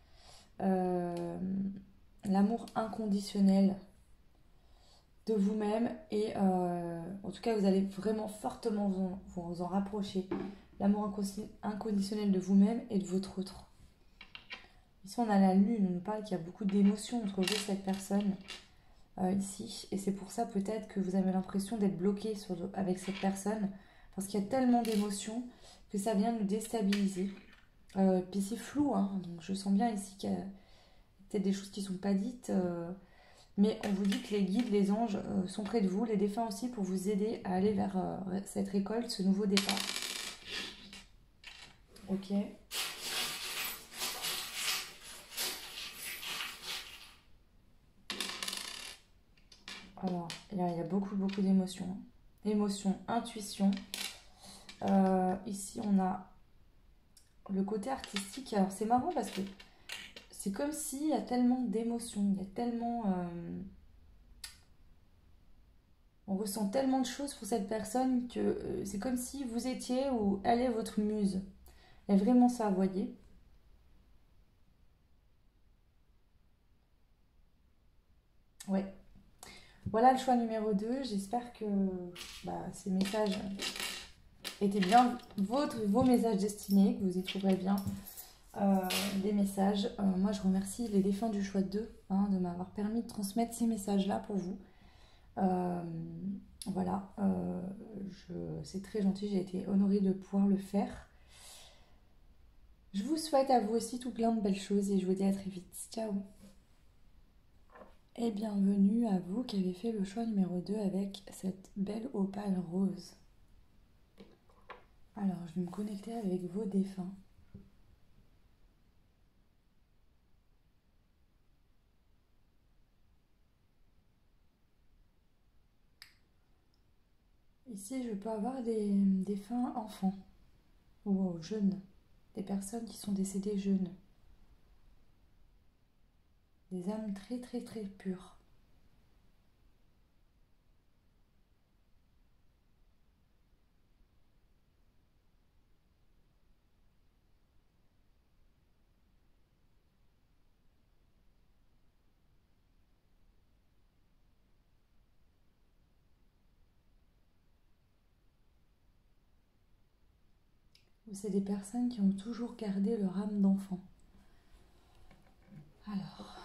Speaker 1: l'amour inconditionnel de vous-même et en tout cas, vous allez vraiment fortement vous en rapprocher. L'amour inconditionnel de vous-même et de votre autre. Ici, on a la lune, on nous parle qu'il y a beaucoup d'émotions entre vous et cette personne ici. Et c'est pour ça peut-être que vous avez l'impression d'être bloqué avec cette personne parce qu'il y a tellement d'émotions que ça vient nous déstabiliser. Puis c'est flou, hein, donc je sens bien ici qu'il y a peut-être des choses qui ne sont pas dites, mais on vous dit que les guides, les anges sont près de vous, les défunts aussi, pour vous aider à aller vers cette récolte, ce nouveau départ. Ok. Alors, là, il y a beaucoup d'émotions. Émotions, intuition. Ici, on a le côté artistique. Alors, c'est marrant parce que c'est comme s'il y a tellement d'émotions, il y a tellement... on ressent tellement de choses pour cette personne que c'est comme si vous étiez ou elle est votre muse. Il y a vraiment ça, vous voyez. Ouais. Voilà le choix numéro 2. J'espère que ces messages étaient bien vos messages destinés, que vous y trouverez bien des messages. Moi, je remercie les défunts du choix 2 de m'avoir permis de transmettre ces messages-là pour vous. Voilà, c'est très gentil, j'ai été honorée de pouvoir le faire. Je vous souhaite à vous aussi tout plein de belles choses et je vous dis à très vite. Ciao! Et bienvenue à vous qui avez fait le choix numéro 2 avec cette belle opale rose. Alors, je vais me connecter avec vos défunts. Ici, je peux avoir des défunts enfants ou jeunes, des personnes qui sont décédées jeunes, des âmes très très très pures. Ou c'est des personnes qui ont toujours gardé leur âme d'enfant. Alors,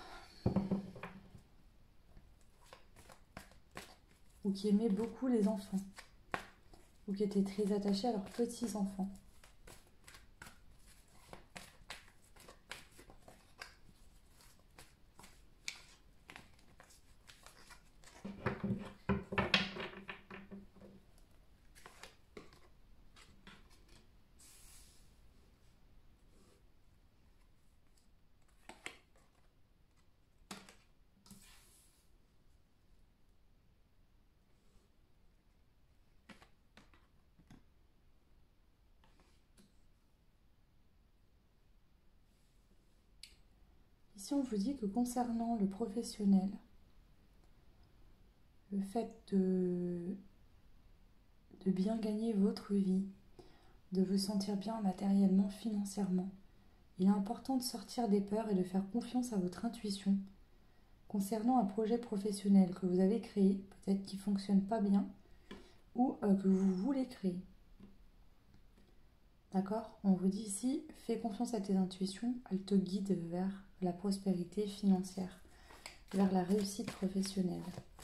Speaker 1: ou qui aimaient beaucoup les enfants, ou qui étaient très attachés à leurs petits-enfants. Ici, on vous dit que concernant le professionnel, le fait de bien gagner votre vie, de vous sentir bien matériellement, financièrement, il est important de sortir des peurs et de faire confiance à votre intuition concernant un projet professionnel que vous avez créé, peut-être qui ne fonctionne pas bien, ou que vous voulez créer. D'accord? On vous dit ici, fais confiance à tes intuitions, elles te guident vers la prospérité financière, vers la réussite professionnelle.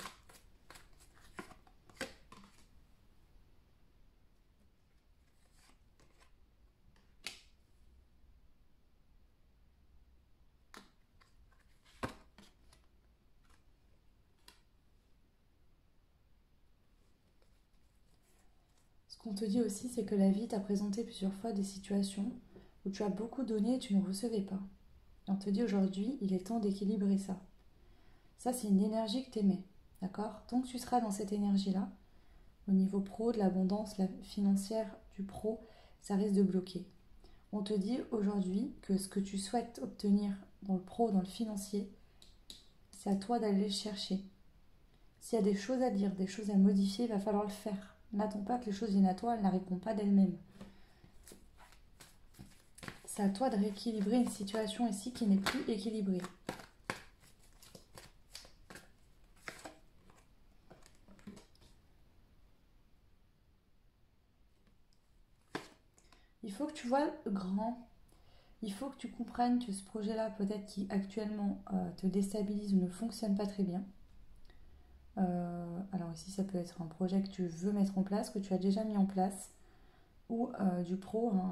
Speaker 1: Ce qu'on te dit aussi, c'est que la vie t'a présenté plusieurs fois des situations où tu as beaucoup donné et tu ne recevais pas. Et on te dit aujourd'hui, il est temps d'équilibrer ça. Ça, c'est une énergie que tu aimais. D'accord? Tant que tu seras dans cette énergie-là, au niveau pro, de l'abondance la financière, du pro, ça risque de bloquer. On te dit aujourd'hui que ce que tu souhaites obtenir dans le pro, dans le financier, c'est à toi d'aller le chercher. S'il y a des choses à dire, des choses à modifier, il va falloir le faire. N'attends pas que les choses viennent à toi, elles n'arriveront pas d'elles-mêmes. C'est à toi de rééquilibrer une situation ici qui n'est plus équilibrée. Il faut que tu vois grand. Il faut que tu comprennes que ce projet-là, peut-être qui actuellement te déstabilise ou ne fonctionne pas très bien. Alors ici, ça peut être un projet que tu veux mettre en place, que tu as déjà mis en place, ou du pro. Hein.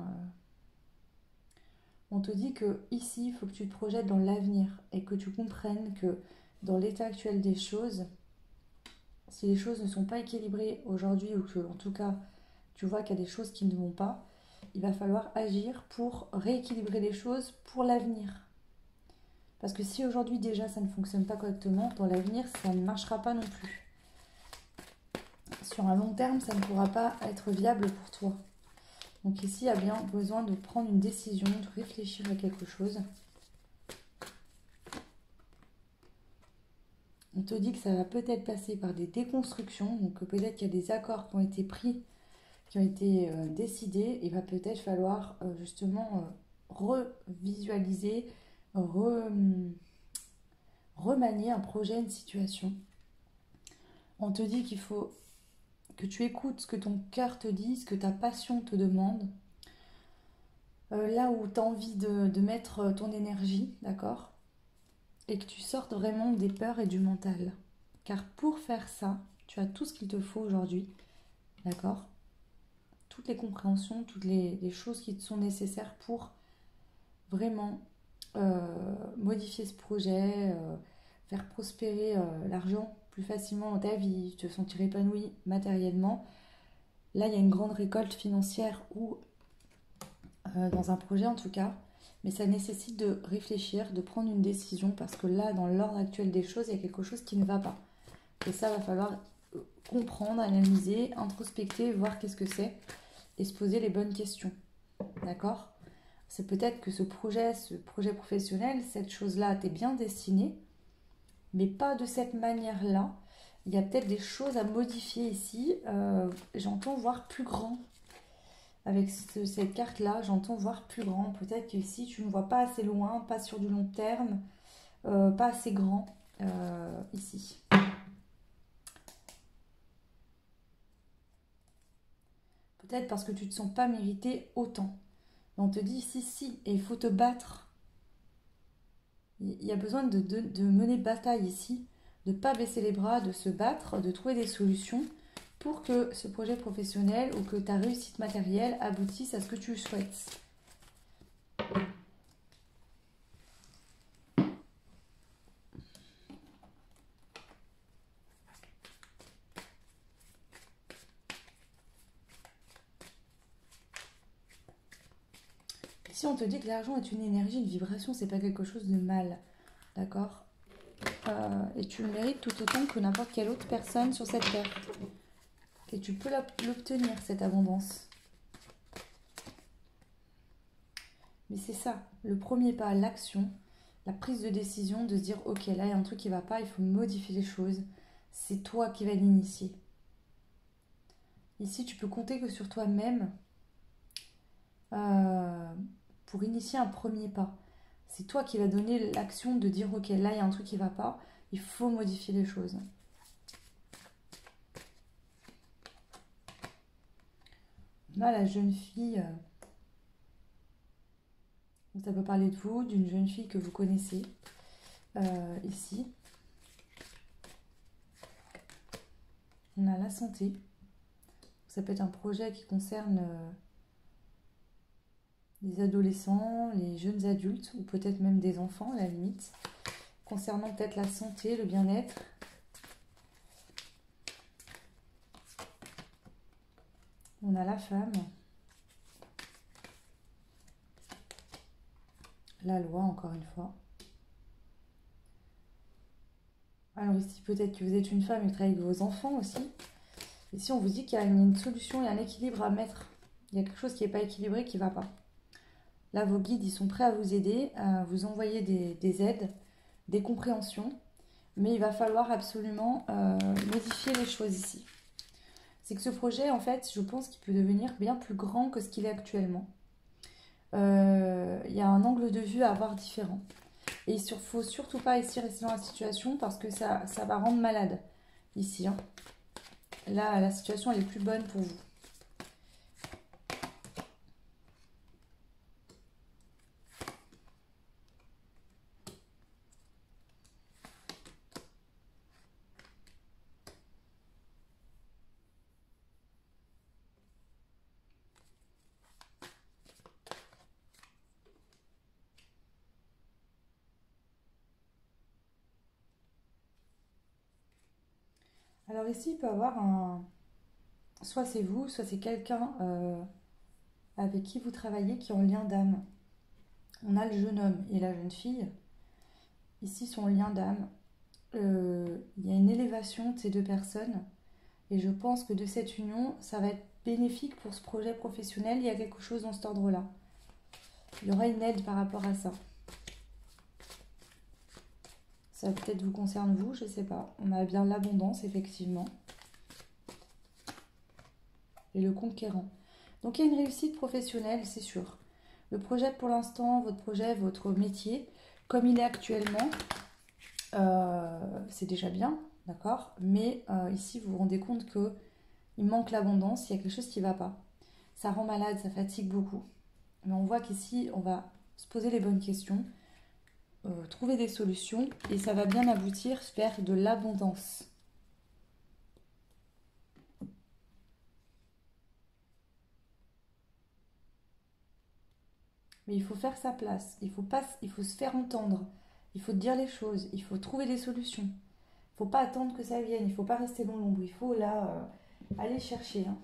Speaker 1: On te dit que ici, il faut que tu te projettes dans l'avenir et que tu comprennes que dans l'état actuel des choses, si les choses ne sont pas équilibrées aujourd'hui ou que, en tout cas, tu vois qu'il y a des choses qui ne vont pas, il va falloir agir pour rééquilibrer les choses pour l'avenir. Parce que si aujourd'hui déjà ça ne fonctionne pas correctement, dans l'avenir ça ne marchera pas non plus. Sur un long terme, ça ne pourra pas être viable pour toi. Donc ici, il y a bien besoin de prendre une décision, de réfléchir à quelque chose. On te dit que ça va peut-être passer par des déconstructions, donc peut-être qu'il y a des accords qui ont été pris, qui ont été décidés, et il va peut-être falloir justement revisualiser, remanier un projet, une situation. On te dit qu'il faut que tu écoutes ce que ton cœur te dit, ce que ta passion te demande, là où tu as envie de mettre ton énergie, d'accord? Et que tu sortes vraiment des peurs et du mental. Car pour faire ça, tu as tout ce qu'il te faut aujourd'hui, d'accord? Toutes les compréhensions, toutes les choses qui te sont nécessaires pour vraiment modifier ce projet, faire prospérer l'argent plus facilement dans ta vie, te sentir épanoui matériellement. Là, il y a une grande récolte financière ou dans un projet en tout cas, mais ça nécessite de réfléchir, de prendre une décision parce que là, dans l'ordre actuel des choses, il y a quelque chose qui ne va pas. Et ça, va falloir comprendre, analyser, introspecter, voir qu'est-ce que c'est et se poser les bonnes questions. D'accord? C'est peut-être que ce projet professionnel, cette chose-là, t'es bien destiné, mais pas de cette manière-là. Il y a peut-être des choses à modifier ici. J'entends voir plus grand. Avec cette carte-là, j'entends voir plus grand. Peut-être qu'ici, tu ne vois pas assez loin, pas sur du long terme, pas assez grand ici. Peut-être parce que tu ne te sens pas mérité autant. On te dit ici, si, et il faut te battre. Il y a besoin de mener bataille ici, de ne pas baisser les bras, de se battre, de trouver des solutions pour que ce projet professionnel ou que ta réussite matérielle aboutisse à ce que tu souhaites. Ici, on te dit que l'argent est une énergie, une vibration, c'est pas quelque chose de mal. D'accord? Et tu le mérites tout autant que n'importe quelle autre personne sur cette terre. Et tu peux l'obtenir, cette abondance. Mais c'est ça, le premier pas, l'action, la prise de décision de se dire ok, là il y a un truc qui va pas, il faut modifier les choses. C'est toi qui vas l'initier. Ici, tu peux compter que sur toi-même pour initier un premier pas. C'est toi qui vas donner l'action de dire ok, là il y a un truc qui va pas, il faut modifier les choses. Là, la jeune fille, ça peut parler de vous, d'une jeune fille que vous connaissez ici. On a la santé. Ça peut être un projet qui concerne les adolescents, les jeunes adultes ou peut-être même des enfants à la limite. Concernant peut-être la santé, le bien-être. On a la femme. La loi, encore une fois. Alors ici, peut-être que vous êtes une femme et vous travaillez avec vos enfants aussi. Ici, on vous dit qu'il y a une solution et un équilibre à mettre. Il y a quelque chose qui n'est pas équilibré, qui ne va pas. Là, vos guides, ils sont prêts à vous aider, à vous envoyer des aides, des compréhensions. Mais il va falloir absolument modifier les choses ici. C'est que ce projet, en fait, je pense qu'il peut devenir bien plus grand que ce qu'il est actuellement. Il y a un angle de vue à avoir différent. Et il ne faut surtout pas ici rester dans la situation parce que ça va rendre malade ici. Hein. Là, la situation elle est plus bonne pour vous. Alors ici, il peut y avoir un... Soit c'est vous, soit c'est quelqu'un avec qui vous travaillez qui est en lien d'âme. On a le jeune homme et la jeune fille. Ici, sont en lien d'âme. Il y a une élévation de ces deux personnes. Et je pense que de cette union, ça va être bénéfique pour ce projet professionnel. Il y a quelque chose dans cet ordre-là. Il y aura une aide par rapport à ça. Ça peut-être vous concerne vous, je ne sais pas. On a bien l'abondance, effectivement. Et le conquérant. Donc il y a une réussite professionnelle, c'est sûr. Le projet pour l'instant, votre projet, votre métier, comme il est actuellement, c'est déjà bien, d'accord? Mais ici, vous vous rendez compte qu'il manque l'abondance, il y a quelque chose qui ne va pas. Ça rend malade, ça fatigue beaucoup. Mais on voit qu'ici, on va se poser les bonnes questions, trouver des solutions, et ça va bien aboutir vers de l'abondance. Mais il faut faire sa place, il faut se faire entendre, Il faut dire les choses, il faut trouver des solutions. Il ne faut pas attendre que ça vienne, il ne faut pas rester dans l'ombre. Il faut là aller chercher. Hein.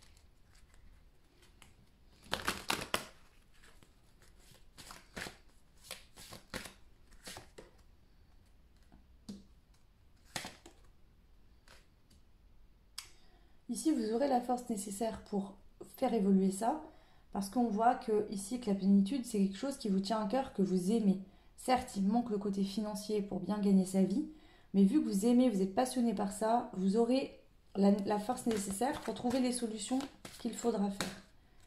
Speaker 1: Ici, vous aurez la force nécessaire pour faire évoluer ça, parce qu'on voit que ici que la plénitude, c'est quelque chose qui vous tient à cœur, que vous aimez. Certes, il manque le côté financier pour bien gagner sa vie, mais vu que vous aimez, vous êtes passionné par ça, vous aurez la force nécessaire pour trouver les solutions qu'il faudra faire.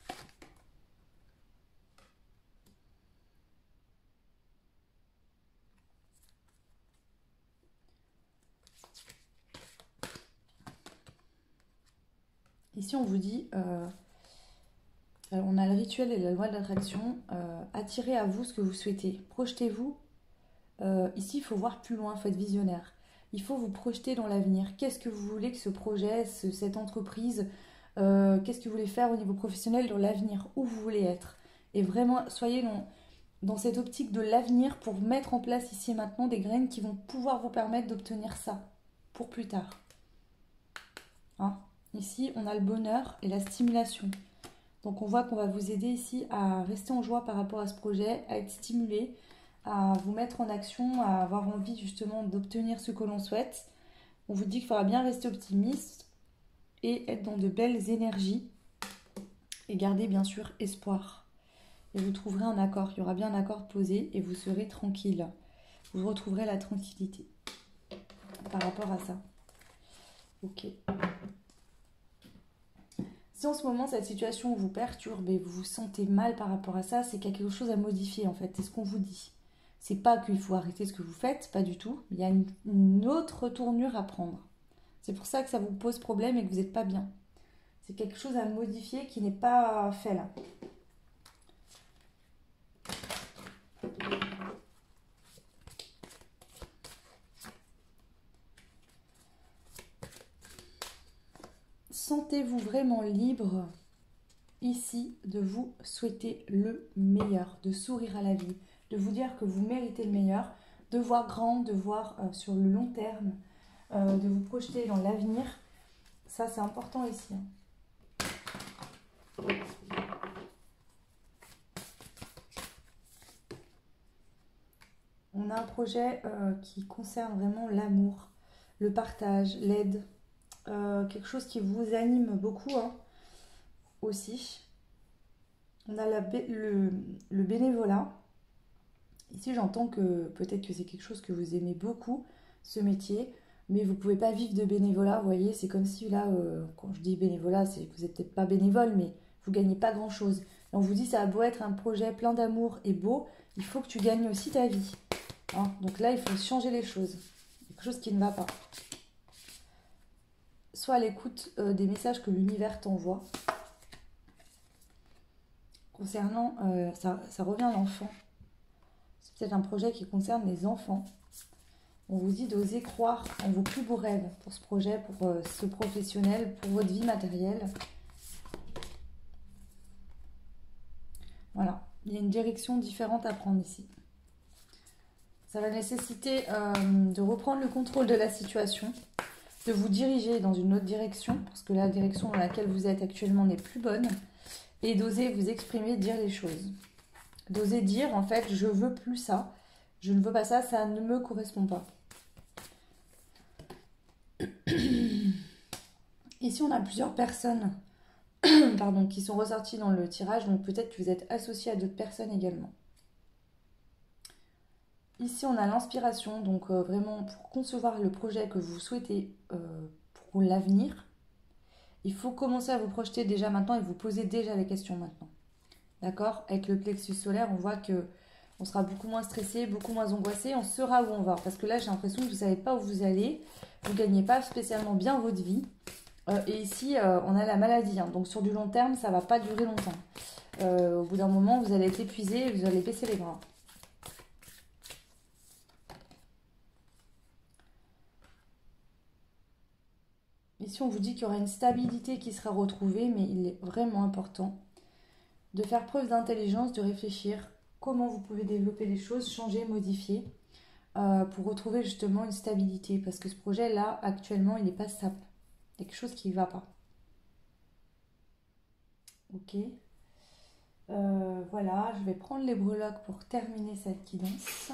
Speaker 1: Ici, on vous dit, on a le rituel et la loi de l'attraction, attirez à vous ce que vous souhaitez, projetez-vous. Ici, il faut voir plus loin, il faut être visionnaire. Il faut vous projeter dans l'avenir. Qu'est-ce que vous voulez que ce projet, cette entreprise, qu'est-ce que vous voulez faire au niveau professionnel dans l'avenir, où vous voulez être. Et vraiment, soyez dans cette optique de l'avenir pour mettre en place ici et maintenant des graines qui vont pouvoir vous permettre d'obtenir ça pour plus tard. Hein? Ici, on a le bonheur et la stimulation. Donc on voit qu'on va vous aider ici à rester en joie par rapport à ce projet, à être stimulé, à vous mettre en action, à avoir envie justement d'obtenir ce que l'on souhaite. On vous dit qu'il faudra bien rester optimiste et être dans de belles énergies et garder bien sûr espoir. Et vous trouverez un accord, il y aura bien un accord posé et vous serez tranquille. Vous retrouverez la tranquillité par rapport à ça. Ok. Si en ce moment cette situation vous perturbe et vous vous sentez mal par rapport à ça, c'est qu'il y a quelque chose à modifier en fait, c'est ce qu'on vous dit. C'est pas qu'il faut arrêter ce que vous faites, pas du tout. Il y a une autre tournure à prendre. C'est pour ça que ça vous pose problème et que vous n'êtes pas bien. C'est quelque chose à modifier qui n'est pas fait là. Sentez-vous vraiment libre ici de vous souhaiter le meilleur, de sourire à la vie, de vous dire que vous méritez le meilleur, de voir grand, de voir sur le long terme, de vous projeter dans l'avenir. Ça, c'est important ici. On a un projet qui concerne vraiment l'amour, le partage, l'aide, quelque chose qui vous anime beaucoup aussi. On a le bénévolat. Ici, j'entends que peut-être que c'est quelque chose que vous aimez beaucoup, ce métier, mais vous ne pouvez pas vivre de bénévolat, vous voyez, c'est comme si là, quand je dis bénévolat, c'est que vous n'êtes peut-être pas bénévole, mais vous ne gagnez pas grand-chose. Et on vous dit, ça a beau être un projet plein d'amour et beau, il faut que tu gagnes aussi ta vie. Hein, donc là, il faut changer les choses. Il y a quelque chose qui ne va pas. Soit à l'écoute des messages que l'univers t'envoie. Concernant, ça revient à l'enfant. C'est peut-être un projet qui concerne les enfants. On vous dit d'oser croire en vos plus beaux rêves pour ce projet, pour ce professionnel, pour votre vie matérielle. Voilà, il y a une direction différente à prendre ici. Ça va nécessiter de reprendre le contrôle de la situation, de vous diriger dans une autre direction, parce que la direction dans laquelle vous êtes actuellement n'est plus bonne, et d'oser vous exprimer, dire les choses. D'oser dire, en fait, je veux plus ça, je ne veux pas ça, ça ne me correspond pas. Ici, on a plusieurs personnes pardon, qui sont ressorties dans le tirage, donc peut-être que vous êtes associés à d'autres personnes également. Ici, on a l'inspiration, donc vraiment pour concevoir le projet que vous souhaitez pour l'avenir, il faut commencer à vous projeter déjà maintenant et vous poser déjà les questions maintenant. D'accord? Avec le plexus solaire, on voit que on sera beaucoup moins stressé, beaucoup moins angoissé, on saura où on va. Parce que là, j'ai l'impression que vous ne savez pas où vous allez, vous ne gagnez pas spécialement bien votre vie. Et ici, on a la maladie, hein. Donc sur du long terme, ça ne va pas durer longtemps. Au bout d'un moment, vous allez être épuisé et vous allez baisser les bras. Ici, on vous dit qu'il y aura une stabilité qui sera retrouvée, mais il est vraiment important de faire preuve d'intelligence, de réfléchir comment vous pouvez développer les choses, changer, modifier. pour retrouver justement une stabilité. Parce que ce projet-là, actuellement, il n'est pas stable. Il y a quelque chose qui ne va pas. Ok. Voilà, je vais prendre les breloques pour terminer cette guidance.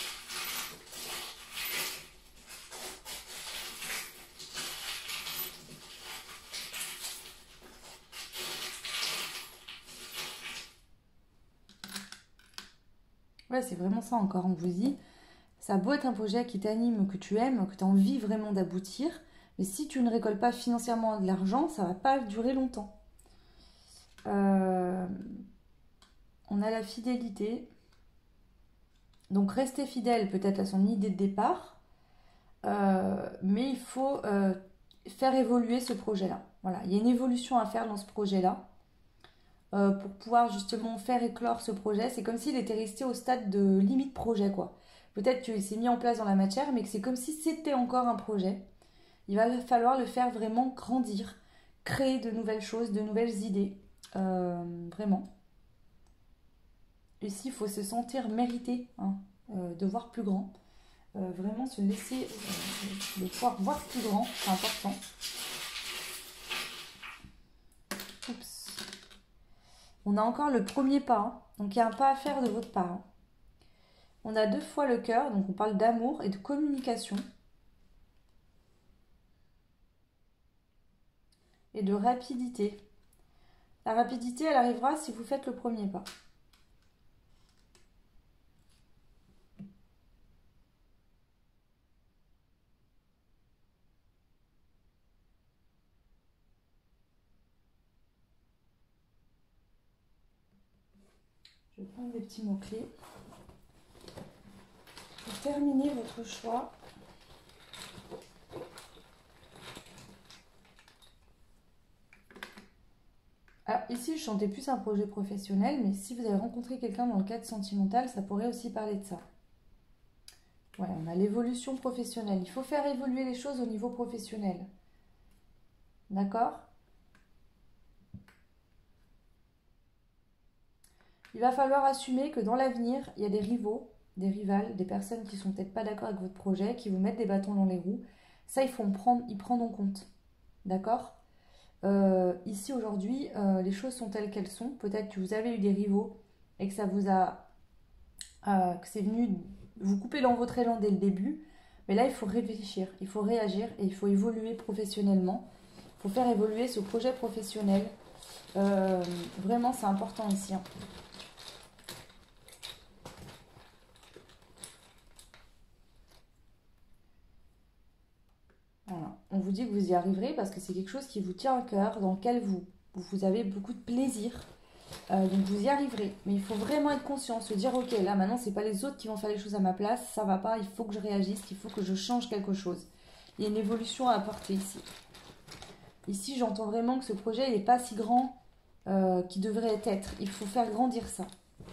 Speaker 1: Ouais, c'est vraiment ça encore, on vous dit. Ça a beau être un projet qui t'anime, que tu aimes, que tu as envie vraiment d'aboutir, mais si tu ne récoltes pas financièrement de l'argent, ça ne va pas durer longtemps. On a la fidélité. Donc rester fidèle peut-être à son idée de départ, mais il faut faire évoluer ce projet-là. Voilà, il y a une évolution à faire dans ce projet-là. Pour pouvoir justement faire éclore ce projet. C'est comme s'il était resté au stade de limite projet, quoi. Peut-être qu'il s'est mis en place dans la matière, mais que c'est comme si c'était encore un projet. Il va falloir le faire vraiment grandir, créer de nouvelles choses, de nouvelles idées. Vraiment. Ici, il faut se sentir mérité, hein, de voir plus grand. Vraiment se laisser de pouvoir voir plus grand, c'est important. Oups. On a encore le premier pas, hein. Donc il y a un pas à faire de votre part, hein. On a 2 fois le cœur, donc on parle d'amour et de communication. Et de rapidité. La rapidité, elle arrivera si vous faites le premier pas. Je vais prendre des petits mots-clés. Pour terminer votre choix, alors ici, je chantais plus un projet professionnel, mais si vous avez rencontré quelqu'un dans le cadre sentimental, ça pourrait aussi parler de ça. Ouais, on a l'évolution professionnelle. Il faut faire évoluer les choses au niveau professionnel. D'accord? Il va falloir assumer que dans l'avenir, il y a des rivaux, des rivales, des personnes qui sont peut-être pas d'accord avec votre projet, qui vous mettent des bâtons dans les roues. Ça, il faut y prendre en compte. D'accord? Ici, aujourd'hui, les choses sont telles qu'elles sont. Peut-être que vous avez eu des rivaux et que ça vous a... que c'est venu vous couper dans votre élan dès le début. Mais là, il faut réfléchir, il faut réagir et il faut évoluer professionnellement. Il faut faire évoluer ce projet professionnel. Vraiment, c'est important ici, hein. Voilà. On vous dit que vous y arriverez parce que c'est quelque chose qui vous tient à cœur, dans lequel vous avez beaucoup de plaisir. Donc vous y arriverez. Mais il faut vraiment être conscient, se dire ok, là maintenant c'est pas les autres qui vont faire les choses à ma place, ça va pas, il faut que je réagisse, il faut que je change quelque chose. Il y a une évolution à apporter ici. Ici j'entends vraiment que ce projet n'est pas si grand qu'il devrait être. Il faut faire grandir ça.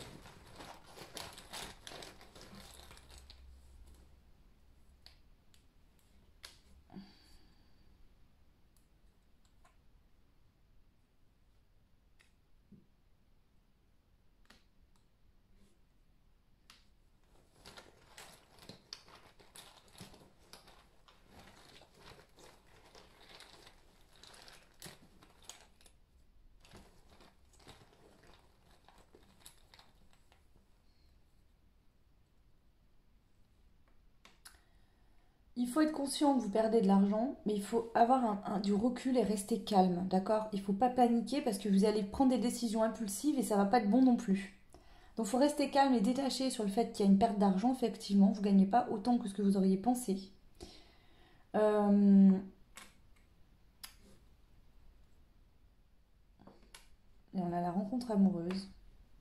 Speaker 1: Il faut être conscient que vous perdez de l'argent, mais il faut avoir du recul et rester calme, d'accord? Il ne faut pas paniquer parce que vous allez prendre des décisions impulsives et ça ne va pas être bon non plus. Donc il faut rester calme et détaché sur le fait qu'il y a une perte d'argent, effectivement, vous ne gagnez pas autant que ce que vous auriez pensé. Et on a la rencontre amoureuse.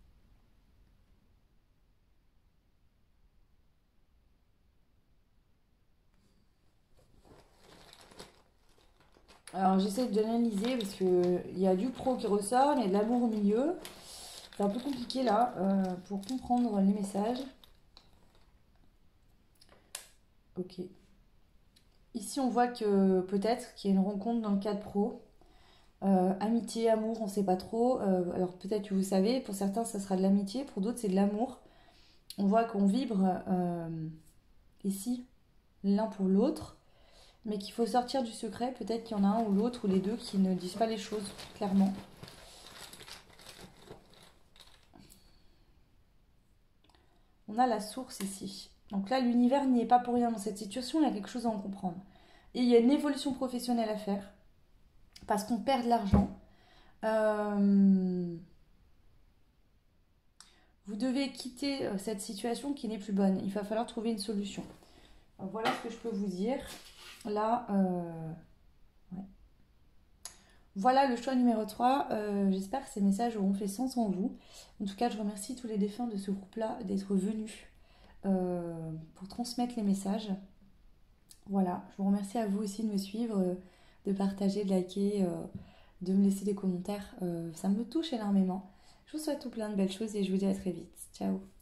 Speaker 1: Alors j'essaie d'analyser parce qu'il y a du pro qui ressort, il y a de l'amour au milieu. C'est un peu compliqué là pour comprendre les messages. Ok. Ici on voit que peut-être qu'il y a une rencontre dans le cadre pro. Amitié, amour, on ne sait pas trop. Alors peut-être que vous savez, pour certains ça sera de l'amitié, pour d'autres c'est de l'amour. On voit qu'on vibre et si l'un pour l'autre, mais qu'il faut sortir du secret. Peut-être qu'il y en a un ou l'autre ou les deux qui ne disent pas les choses clairement. On a la source ici. Donc là, l'univers n'y est pas pour rien dans cette situation, il y a quelque chose à en comprendre. Et il y a une évolution professionnelle à faire, parce qu'on perd de l'argent. Vous devez quitter cette situation qui n'est plus bonne. Il va falloir trouver une solution. Voilà ce que je peux vous dire. Là, ouais. Voilà le choix numéro 3. J'espère que ces messages auront fait sens en vous. En tout cas, je remercie tous les défunts de ce groupe-là d'être venus pour transmettre les messages. Voilà, je vous remercie à vous aussi de me suivre, de partager, de liker, de me laisser des commentaires. Ça me touche énormément. Je vous souhaite tout plein de belles choses et je vous dis à très vite. Ciao.